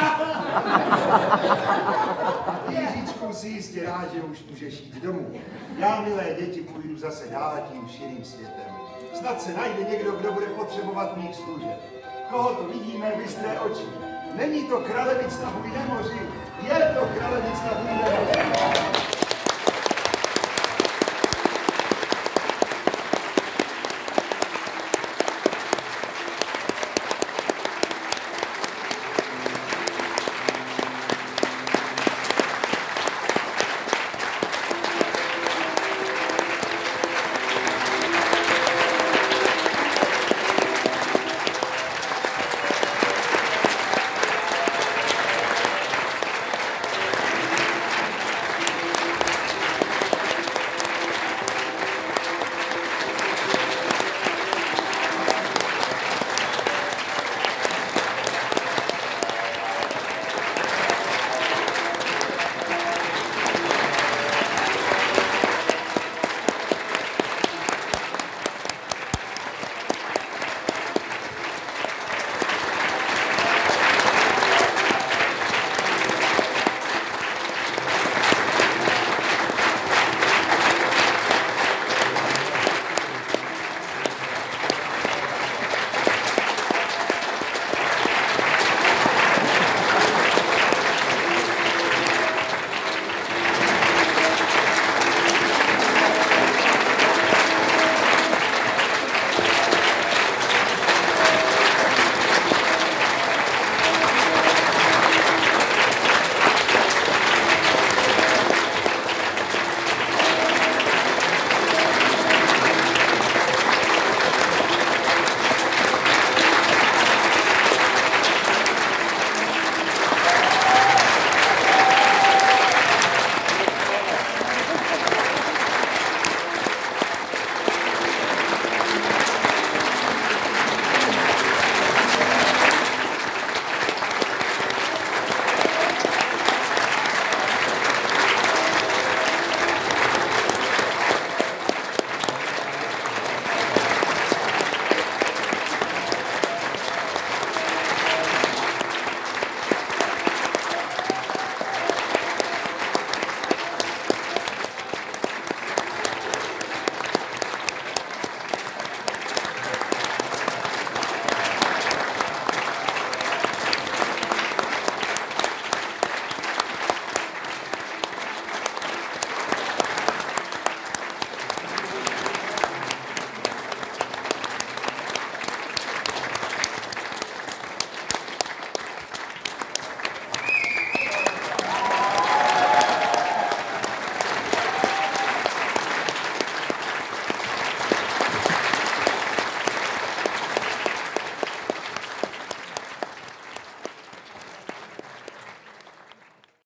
B: A ty, Jiříčku, si jistě rád, že už můžeš jít domů. Já, milé děti, půjdu zase dál tím širým světem. Snad se najde někdo, kdo bude potřebovat mých služeb. Koho to vidíme, bystré oči. Není to kralevic na bujném moři, je to kralevic na bujném moři.